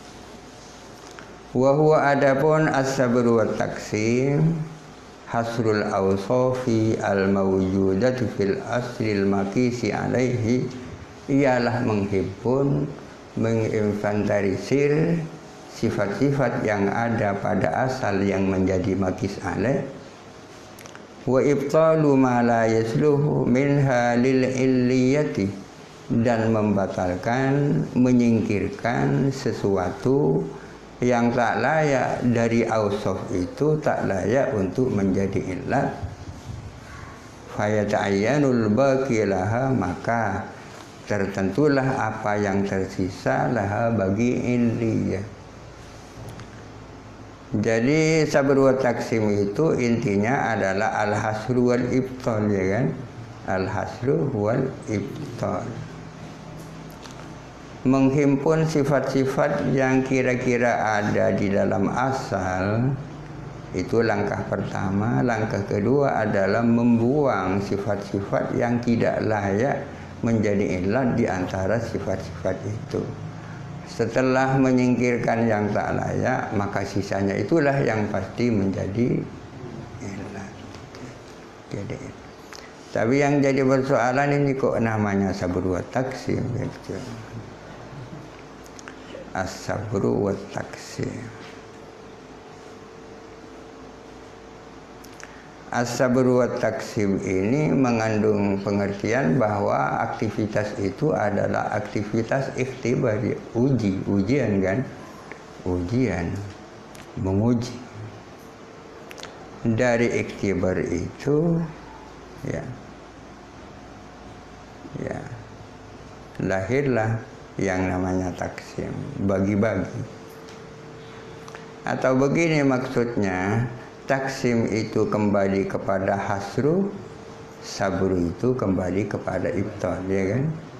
Wa huwa adapun as-sabru wa taksim hasrul awsafi al-mawjudati fil aslil makisi alaihi, ialah menghimpun, menginventarisir sifat-sifat yang ada pada asal yang menjadi makis alaih, wa ibtalu ma la yasluhu minha lil illiyati, dan membatalkan, menyingkirkan sesuatu yang tak layak dari ausaf itu, tak layak untuk menjadi illat. Fayata'ayyanul baqi laha, maka tertentulah apa yang tersisa laha bagi illiyah. Jadi sabr wa taksim itu intinya adalah al-hasru wal ibtal ya kan. Al-hasru wal ibtal. Menghimpun sifat-sifat yang kira-kira ada di dalam asal, itu langkah pertama. Langkah kedua adalah membuang sifat-sifat yang tidak layak menjadi illat di antara sifat-sifat itu. Setelah menyingkirkan yang tak layak, maka sisanya itulah yang pasti menjadi illat. Jadi, tapi yang jadi persoalan ini kok namanya sabru wa taksim gitu. As-sabru wa taksim. As-sabru wa taksim ini mengandung pengertian bahwa aktivitas itu adalah aktivitas ikhtibar, uji, ujian kan, ujian, menguji. Dari ikhtibar itu, ya, ya, lahirlah yang namanya taksim, bagi-bagi. Atau begini maksudnya, taksim itu kembali kepada hasru, sabru itu kembali kepada ibtal, ya kan?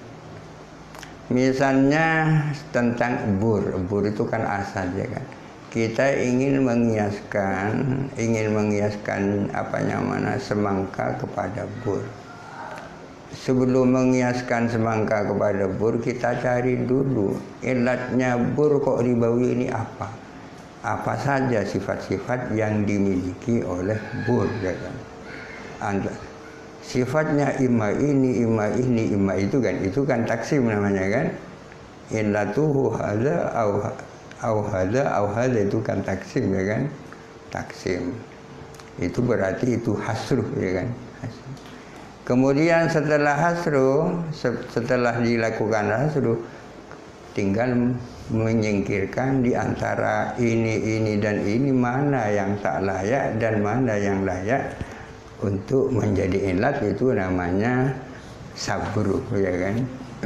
Misalnya tentang bur, bur itu kan asal, ya kan? Kita ingin mengiaskan, ingin mengiaskan apa namanya semangka kepada bur. Sebelum mengiaskan semangka kepada bur, kita cari dulu illatnya bur kok ribawi ini apa? Apa saja sifat-sifat yang dimiliki oleh bur, ya kan? Anda, sifatnya ima ini, ima ini, ima itu kan, itu kan taksim namanya kan. Illatuhu hadza au au hadza au hadza, itu kan taksim ya kan. Taksim itu berarti itu hasru ya kan. Hasru. Kemudian setelah hasru, setelah dilakukan hasru, tinggal menyingkirkan di antara ini, ini, dan ini mana yang tak layak dan mana yang layak untuk menjadi illat, itu namanya sabru ya kan.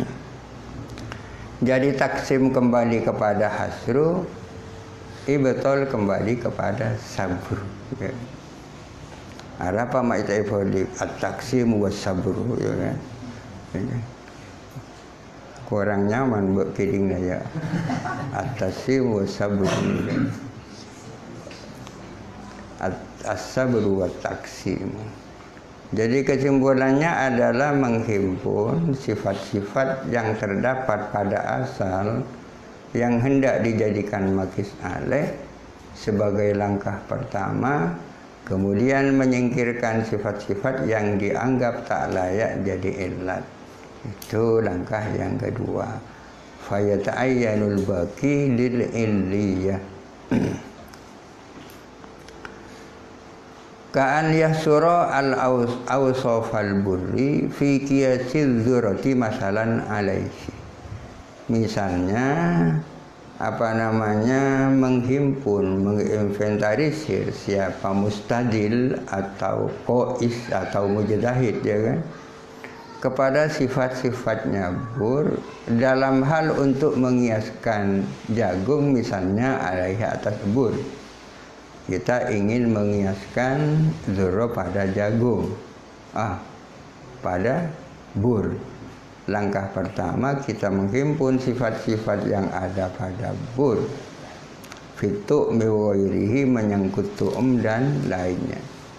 Jadi taksim kembali kepada hasru, ibtal kembali kepada sabru ya. Apa makna ifadi at-taksim was sabru ya kan. Ya. Kurang nyaman buat kiring ya. At-taksim was sabru. As-sabru wa taksim. Jadi kesimpulannya adalah menghimpun sifat-sifat yang terdapat pada asal yang hendak dijadikan makis alaih sebagai langkah pertama, kemudian menyingkirkan sifat-sifat yang dianggap tak layak jadi illat. Itu langkah yang kedua. Fayata'ayyanul baqi lil illiyah. Ka'an yahsura al-awsaf al-burri fi qiyasil dzurati masalan alaihi. Misalnya apa namanya menghimpun, menginventarisir siapa mustadil atau qais atau mujtahid ya kan, kepada sifat-sifatnya bur dalam hal untuk mengiaskan jagung misalnya alaihi atas bur. kita ingin mengiaskan dzurra pada jagung, ah pada bur. Langkah pertama kita menghimpun sifat-sifat yang ada pada bur, fitu miwairihi, menyangkut tu'um dan lainnya.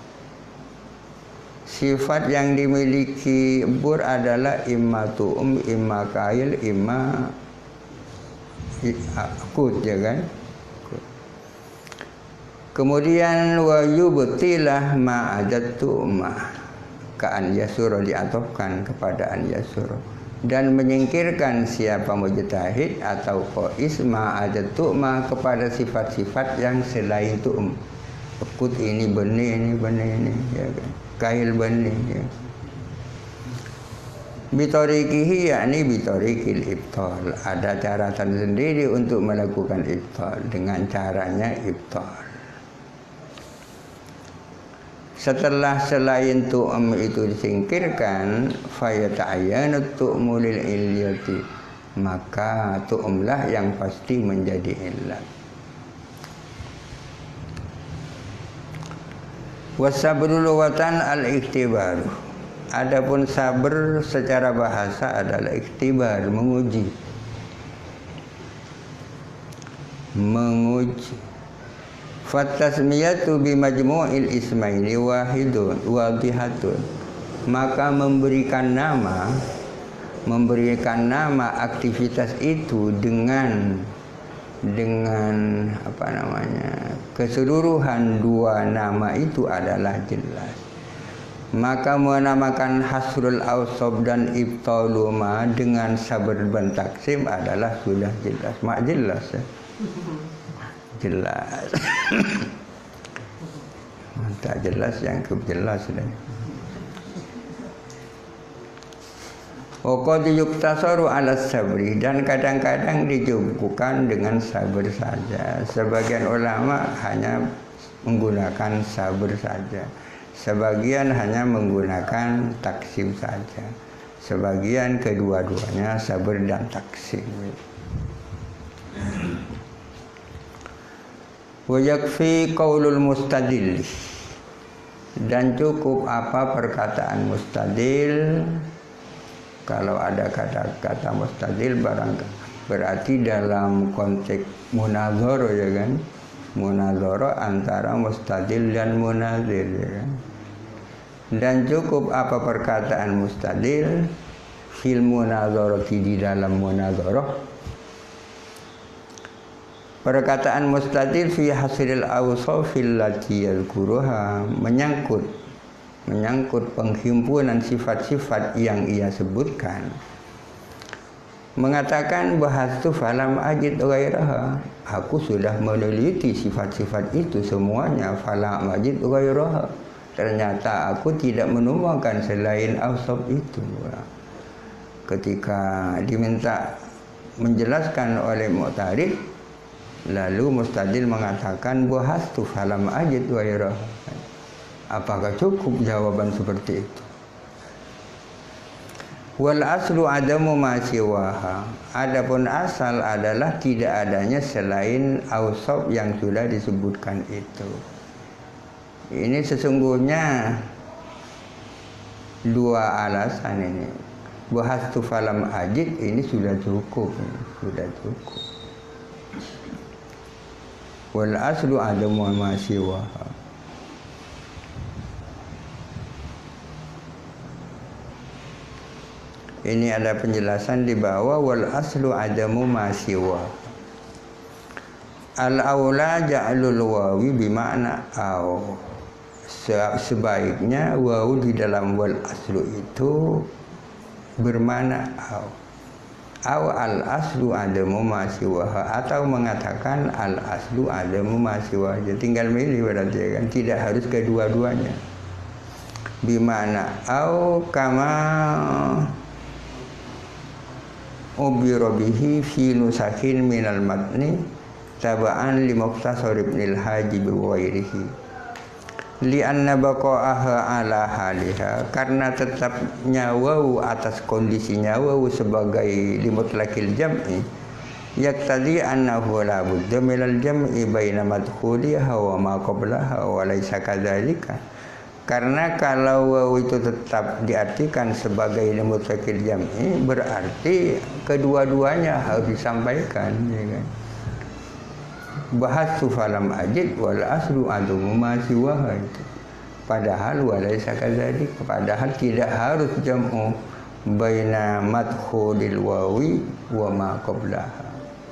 Sifat yang dimiliki bur adalah imma tu'um, imma kail, imma akut, ya kan? Kemudian wa yubtilah ma'adatu ma, ka an yasura, diatofkan kepada an yasura, dan menyingkirkan siapa mujtahid atau qais ma'adatu ma, kepada sifat-sifat yang selain tu'um. Akut ini benih, ini benih, ini, ya kan? Kail benih, ya. Bitorikihi, yakni bitorikil ibtal. Ada cara tersendiri untuk melakukan ibtal, dengan caranya ibtal. Setelah selain tu'um itu disingkirkan, fayata'ayyanu tu'mu lil ilyati, maka tu'umlah yang pasti menjadi illat. Wasabrul lughatan al-ikhtibar. Adapun sabar secara bahasa adalah ikhtibar, menguji. Menguji. Fatasmiyatu bimajmu'il ismaini wahidun wadihatun. Maka memberikan nama, memberikan nama aktivitas itu dengan dengan apa namanya, keseluruhan dua nama itu adalah jelas. Maka menamakan hasrul awsab dan ibtaluma dengan sabar dan taksim adalah sudah jelas. Mak jelas ya? Jelas. Tak jelas yang kejelas dah. Waqad yuktasaru ala sabri, dan kadang-kadang dicukupkan dengan sabar saja. Sebagian ulama hanya menggunakan sabar saja. Sebagian hanya menggunakan taksim saja. Sebagian kedua-duanya sabar dan taksim. Wa yakfi qaulul mustadil, dan cukup apa perkataan mustadil. Kalau ada kata-kata mustadil barang berarti dalam konteks munazara, ya kan? Munazara antara mustadil dan munazir, ya kan? Dan cukup apa perkataan mustadil fil munazarati, di dalam munazarah. Perkataan mustadil fi hasril awsafil lati yadhkuruha, menyangkut menyangkut penghimpunan sifat-sifat yang ia sebutkan. Mengatakan bahastu falam ajid ghairaha, aku sudah meneliti sifat-sifat itu semuanya, falam ajid ghairaha, ternyata aku tidak menemukan selain awsaf itu. Ketika diminta menjelaskan oleh mu'tarid, lalu mustadil mengatakan bahastu falam ajid ghairaha. Apakah cukup jawaban seperti itu? Wal aslu adamu ma siwaha. Adapun asal adalah tidak adanya selain awsaf yang sudah disebutkan itu. Ini sesungguhnya dua alasan ini. Bahastu falam ajid ini sudah cukup, sudah cukup. Wal aslu adamu ma siwaha. Ini ada penjelasan di bawah, wal aslu adamu ma siwa. Al aula ja'lul wawi bimakna au. Sebaiknya wawu di dalam wal aslu itu bermakna au. Au al aslu adamu ma siwa, atau mengatakan al aslu adamu ma siwa. Jadi tinggal milih berarti kan, tidak harus kedua-duanya. Bimakna au kama ubira bihi fi nusakin minal matni taba'an li mukhtasar ibnil hajib wa ghairihi li anna baqa'aha ala haliha, karena tetapnya wawu atas kondisinya wawu sebagai limutlakil jam'i yaktadi annahu la budda minal jam'i baina madkhuliha wa ma qablaha wa laysa kadzalika. Karena kalau waw itu tetap diartikan sebagai mutlaqil jam'i, berarti kedua-duanya harus disampaikan, ya kan? Bahasu falam ajid wal aslu adumu ma siwaha itu. Padahal walaysa kadzalika, padahal tidak harus jam'u baina madkhulil wawi wa ma qablaha.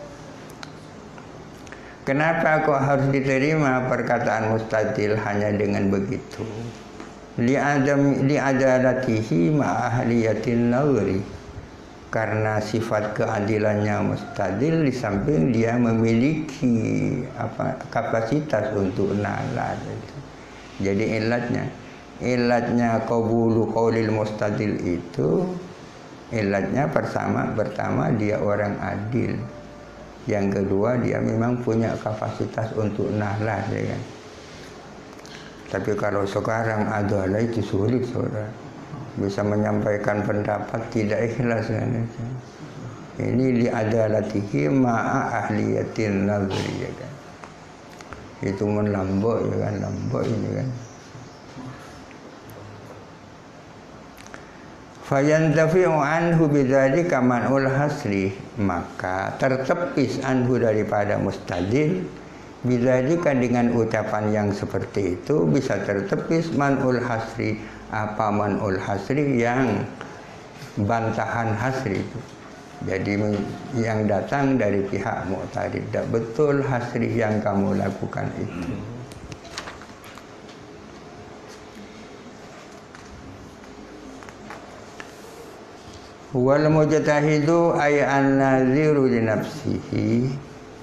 Kenapa kok harus diterima perkataan mustadil hanya dengan begitu? Li'adam li'adalatihi ma'ahliyatin nazri. Karena sifat keadilannya mustadil di samping dia memiliki apa kapasitas untuk nalar. Jadi ilatnya ilatnya qabulu qaulil mustadil itu ilatnya pertama pertama dia orang adil. Yang kedua dia memang punya kapasitas untuk nalar, ya kan. Tapi kalau sekarang adalah itu sulit, saudara. Bisa menyampaikan pendapat tidak ikhlas, kan. Ini li adalatihi ma'a ahliyatin nazri, ya kan. Itu melambok, ya kan, lambok ini kan. Fayantafi'u anhu bidzalika man'ul hasri, maka tertepis anhu daripada mustadil bidzalika dengan ucapan yang seperti itu bisa tertepis man'ul hasri. Apa man'ul hasri? Yang bantahan hasri itu. Jadi yang datang dari pihak mu'tarid, tidak betul hasri yang kamu lakukan itu. Wal mujtahidu ay an-naziru li nafsihi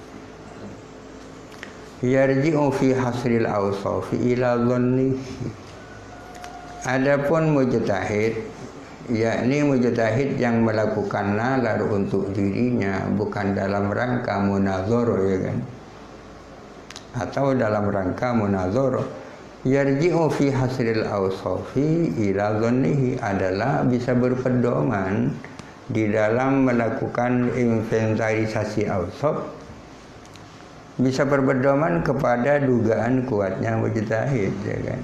yarji'u fi hasril awsafi ila dhannihi. Adapun mujtahid, yakni mujtahid yang melakukan nalar untuk dirinya bukan dalam rangka munazara, ya kan, atau dalam rangka munazara, yarji'u fi hasril awsafi ila dhannihi adalah bisa berpedoman di dalam melakukan inventarisasi awsaf, bisa berpedoman kepada dugaan kuatnya mujtahid, ya kan.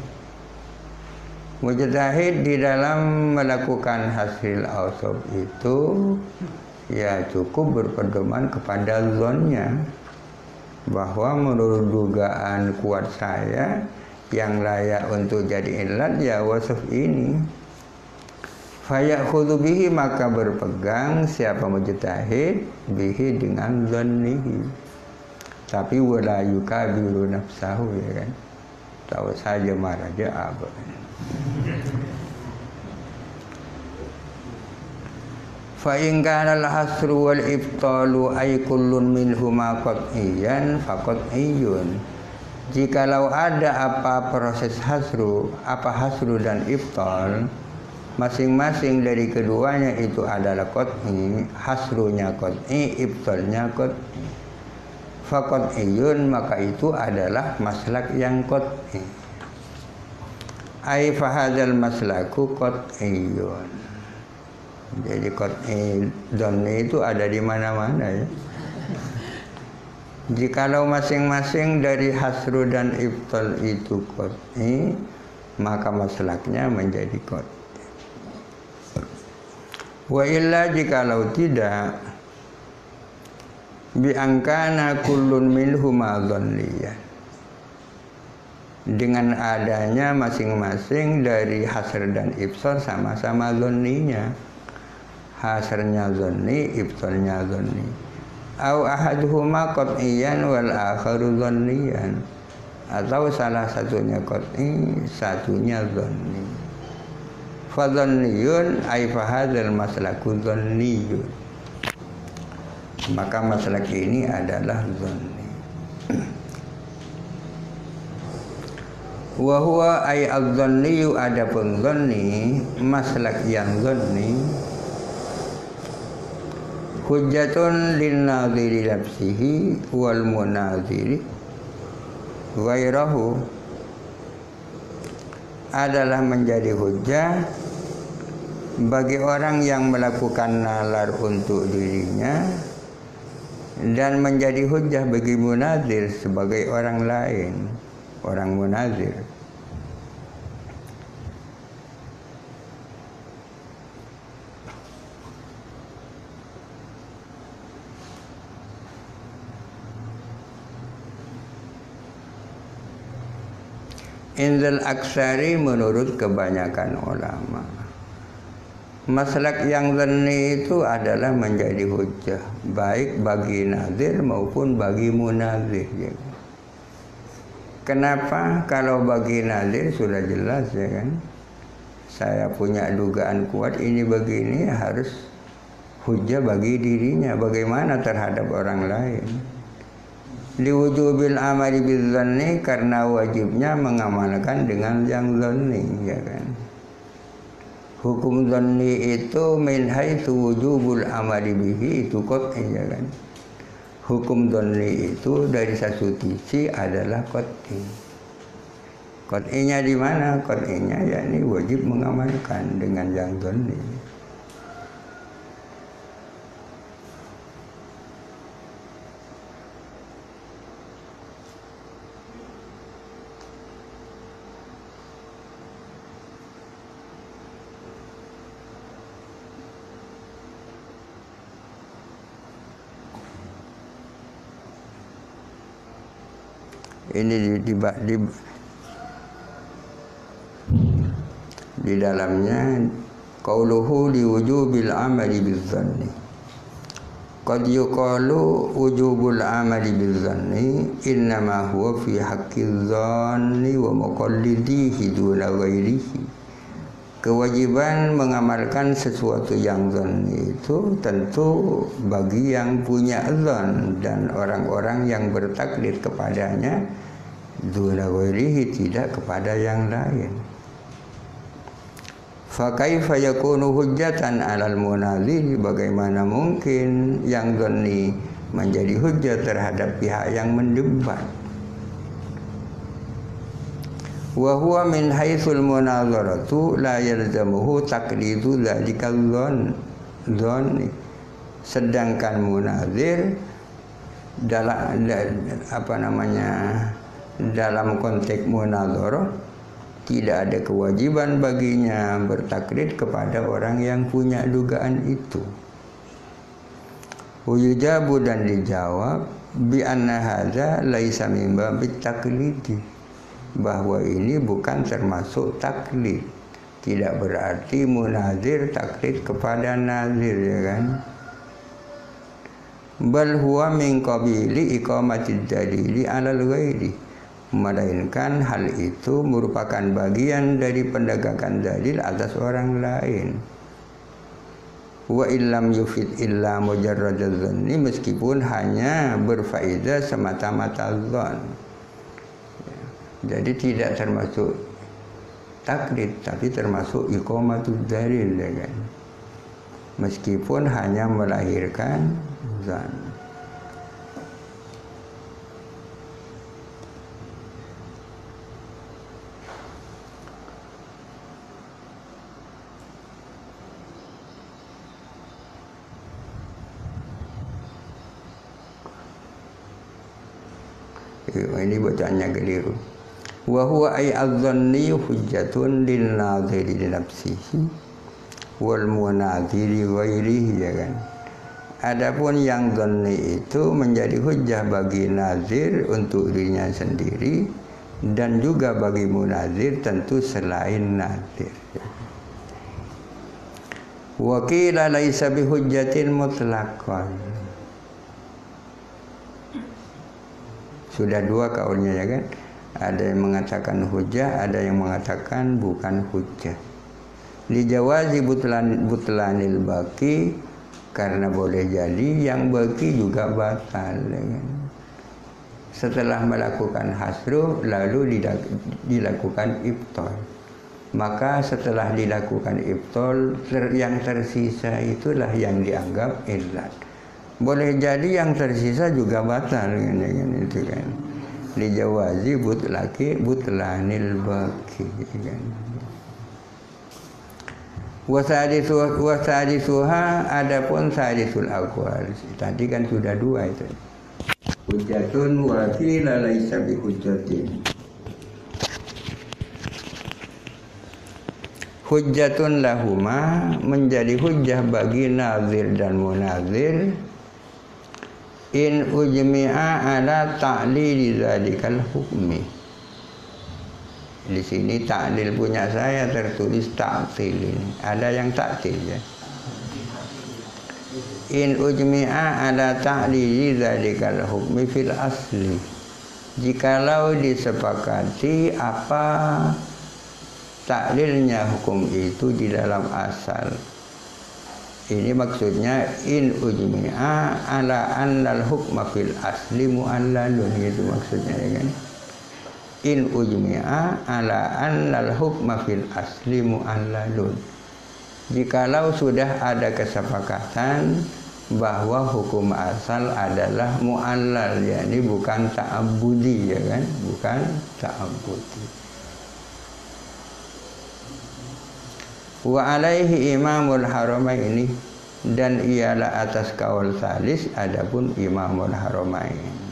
Mujtahid di dalam melakukan hasil awsaf itu ya cukup berpedoman kepada zonnya, bahwa menurut dugaan kuat saya yang layak untuk jadi ilat ya wasf ini. Fayakhudhu bihi, maka berpegang siapa mujtahid bihi dengan dhannihi. Tapi wala yukabiru nafsahu, ya kan. Tahu saja maraja apa. Fa in kana al-hasru wal ibtalu ay kullun minhuma qat'iyan fa qat'iyyun. Jikalau ada apa proses hasru, apa hasru dan ibtal, masing-masing dari keduanya itu adalah qat'i, hasrunya qat'i, ibtalnya qat'i. Fa qat'iyyun, maka itu adalah maslak yang qat'i. Ai fahadzal maslaku qat'iyyun. Jadi qat'i dhanni itu ada di mana-mana, ya. Jikalau masing-masing dari hasru dan ibtal itu qat'i, maka maslaknya menjadi qat'i. Wa illa, jikalau tidak, bi angkana kullun minhuma dhanniyan, dengan adanya masing-masing dari hasr dan ibtal sama-sama dhanninya, hasrnya dhanni, ibtalnya dhanni, au ahaduhuma qat'iyan wal akharu dhanniyan, atau salah satunya qat'i, satunya dhanni. Fa dhanniyun ay fa hadzal maslaku dhanniyun, maka maslak ini adalah dhanni. Wa huwa ay adz-dzanniyu, adapun dhanni, maslak yang dhanni, hujjatun lin nadhiri nafsihi wal munadhiri ghairahu, adalah menjadi hujjah bagi orang yang melakukan nalar untuk dirinya dan menjadi hujjah bagi munazir sebagai orang lain, orang munazir. Indal aksari menurut kebanyakan ulama, maslak yang dhanni itu adalah menjadi hujjah baik bagi nazir maupun bagi munazir. Kenapa? Kalau bagi nazir sudah jelas ya kan, saya punya dugaan kuat ini begini, harus hujjah bagi dirinya, bagaimana terhadap orang lain. Liwujubil amali bidzanni, karena wajibnya mengamalkan dengan yang dzanni ya kan. Hukum dzanni itu min haitsu wujubul amali bihi itu qat'i ya kan. Hukum dzanni itu dari satu sisi adalah qat'i. Qat'inya di mana? Qat'inya yakni wajib mengamalkan dengan yang dzanni. Ini di, di, di, di dalamnya qauluhu liwujubil amali bidzanni. Qad yuqalu wujubul amali bidzanni innama huwa fi haqqi dzanni wa muqallidihi duna ghairihi. Kewajiban mengamalkan sesuatu yang dzanni itu tentu bagi yang punya dzan dan orang-orang yang bertaklid kepadanya, duna ghairihi, tidak kepada yang lain. Fa kaifa yakunu hujjatan 'alal munazir, bagaimana mungkin yang dzanni menjadi hujjah terhadap pihak yang mendebat. Wa huwa min haitsul munazaratu la yalzamuhu taqlidu dzalikal dzanni. Sedangkan munazir dalam apa namanya dalam konteks munazarah tidak ada kewajiban baginya bertaklid kepada orang yang punya dugaan itu. Yujabu, dan dijawab bi anna hadza laisa min babit taqlidi, bahwa ini bukan termasuk taklid. Tidak berarti munazir taklid kepada nazir ya kan. Bal huwa min qabili iqamatid dalili 'alal ghairi, melainkan hal itu merupakan bagian dari pendegakan dalil atas orang lain. Wa illam yufid illa mujarradaz zanni, meskipun hanya berfaedah semata-mata zon. Jadi tidak termasuk taklid, tapi termasuk iqamatul dalil ya kan. Meskipun hanya melahirkan zan. Ini bacaannya keliru. Wa huwa ay adh-dhanni hujjatun lin nadhiri li nafsihi wal munadhiri ghairihi ya kan. Adapun yang dhanni itu menjadi hujjah bagi nazir untuk dirinya sendiri dan juga bagi munazir tentu selain nazir. Wa qila laisa bi hujjatin mutlaqan. Sudah dua kaulnya ya kan. Ada yang mengatakan hujjah, ada yang mengatakan bukan hujjah. Lijawazi butlan butlanil baqi, karena boleh jadi yang baqi juga batal ya kan? Setelah melakukan hasru lalu dilakukan ibtal, maka setelah dilakukan ibtal ter, yang tersisa itulah yang dianggap illat. Boleh jadi yang tersisa juga batal kan, kan itu kan. Lijawazi butlaki butlanil baqi kan. Wasadisuha wasadisuha adapun sadisul aqwal. Tadi kan sudah dua itu. Hujjatun wa qila laisa bi hujjatin. Hujjatun lahuma menjadi hujjah bagi nazir dan munazir in ujmi'a ala ta'lili zalikal hukmi. Di sini ta'lil punya saya tertulis ta'til ini. Ada yang ta'til ya. In ujmi'a ala ta'lili zalikal hukmi fil asli. Jikalau disepakati apa taklilnya hukum itu di dalam asal. Ini maksudnya in ujmi'a ala annal hukma fil asli mu'allalun, itu maksudnya ya kan. In ujmi'a ala annal hukma fil asli mu'allalun. Jikalau sudah ada kesepakatan bahwa hukum asal adalah mu'allal, yakni bukan ta'abbudi ya kan, bukan ta'abbudi. Wa alaihi imamul haramaini, dan ialah atas kaul salis adapun imamul haramain.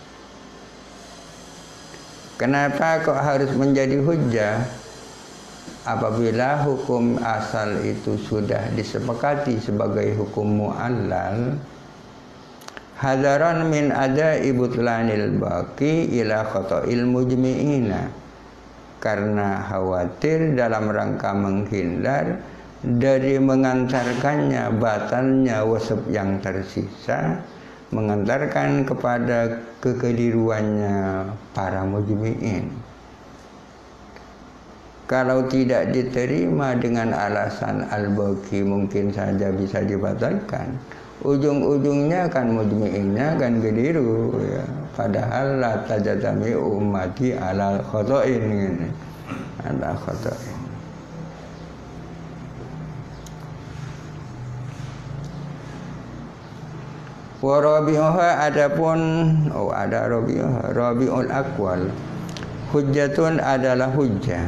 Kenapa kok harus menjadi hujjah? Apabila hukum asal itu sudah disepakati sebagai hukum mu'allal, hadaran min ada ibutlanil baqi ila khata'il mujmi'ina, karena khawatir dalam rangka menghindar dari mengantarkannya batalnya wasab yang tersisa, mengantarkan kepada kekeliruannya para mujmi'in. Kalau tidak diterima dengan alasan al-baqi mungkin saja bisa dibatalkan. Ujung-ujungnya kan mujmi'innya kan keliru ya. Padahal la tajatami ummati ala khata'in ini. Ala khata'in. Wa rabi'uha adapun oh ada rabi'uha rabi'ul aqwal. Hujjatun adalah hujjah.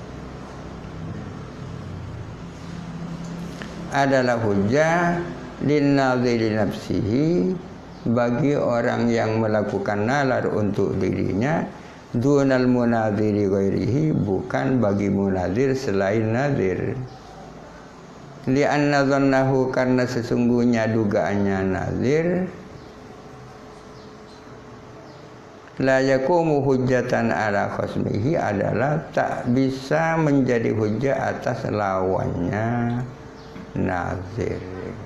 Adalah hujjah lin nazili nafsihi, bagi orang yang melakukan nalar untuk dirinya, dunal munaziri ghairihi, bukan bagi munazir selain nazir. Li'anna dhannahu, karena sesungguhnya dugaannya nazir, la yakumu hujjatan ala khasmihi, adalah tak bisa menjadi hujjah atas lawannya nazir.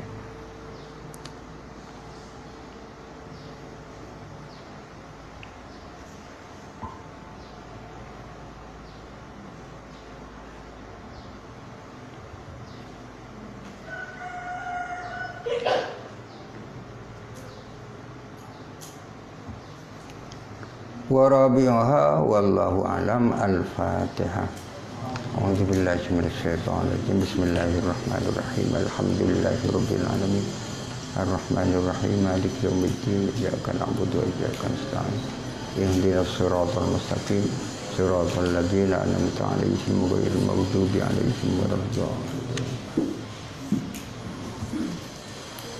Wa rabi'uha wallahu alam. Al-Fatihah. A'udzu billahi minasy syaithanir rajim. Bismillahirrahmanirrahim. Alhamdulillahirabbil alamin. Arrahmanir rahim. Maliki yaumiddin. Iyyaka na'budu wa iyyaka nasta'in. Ihdinas siratal mustaqim. Siratal ladzina an'amta 'alaihim ghairil maghdubi 'alaihim waladdallin.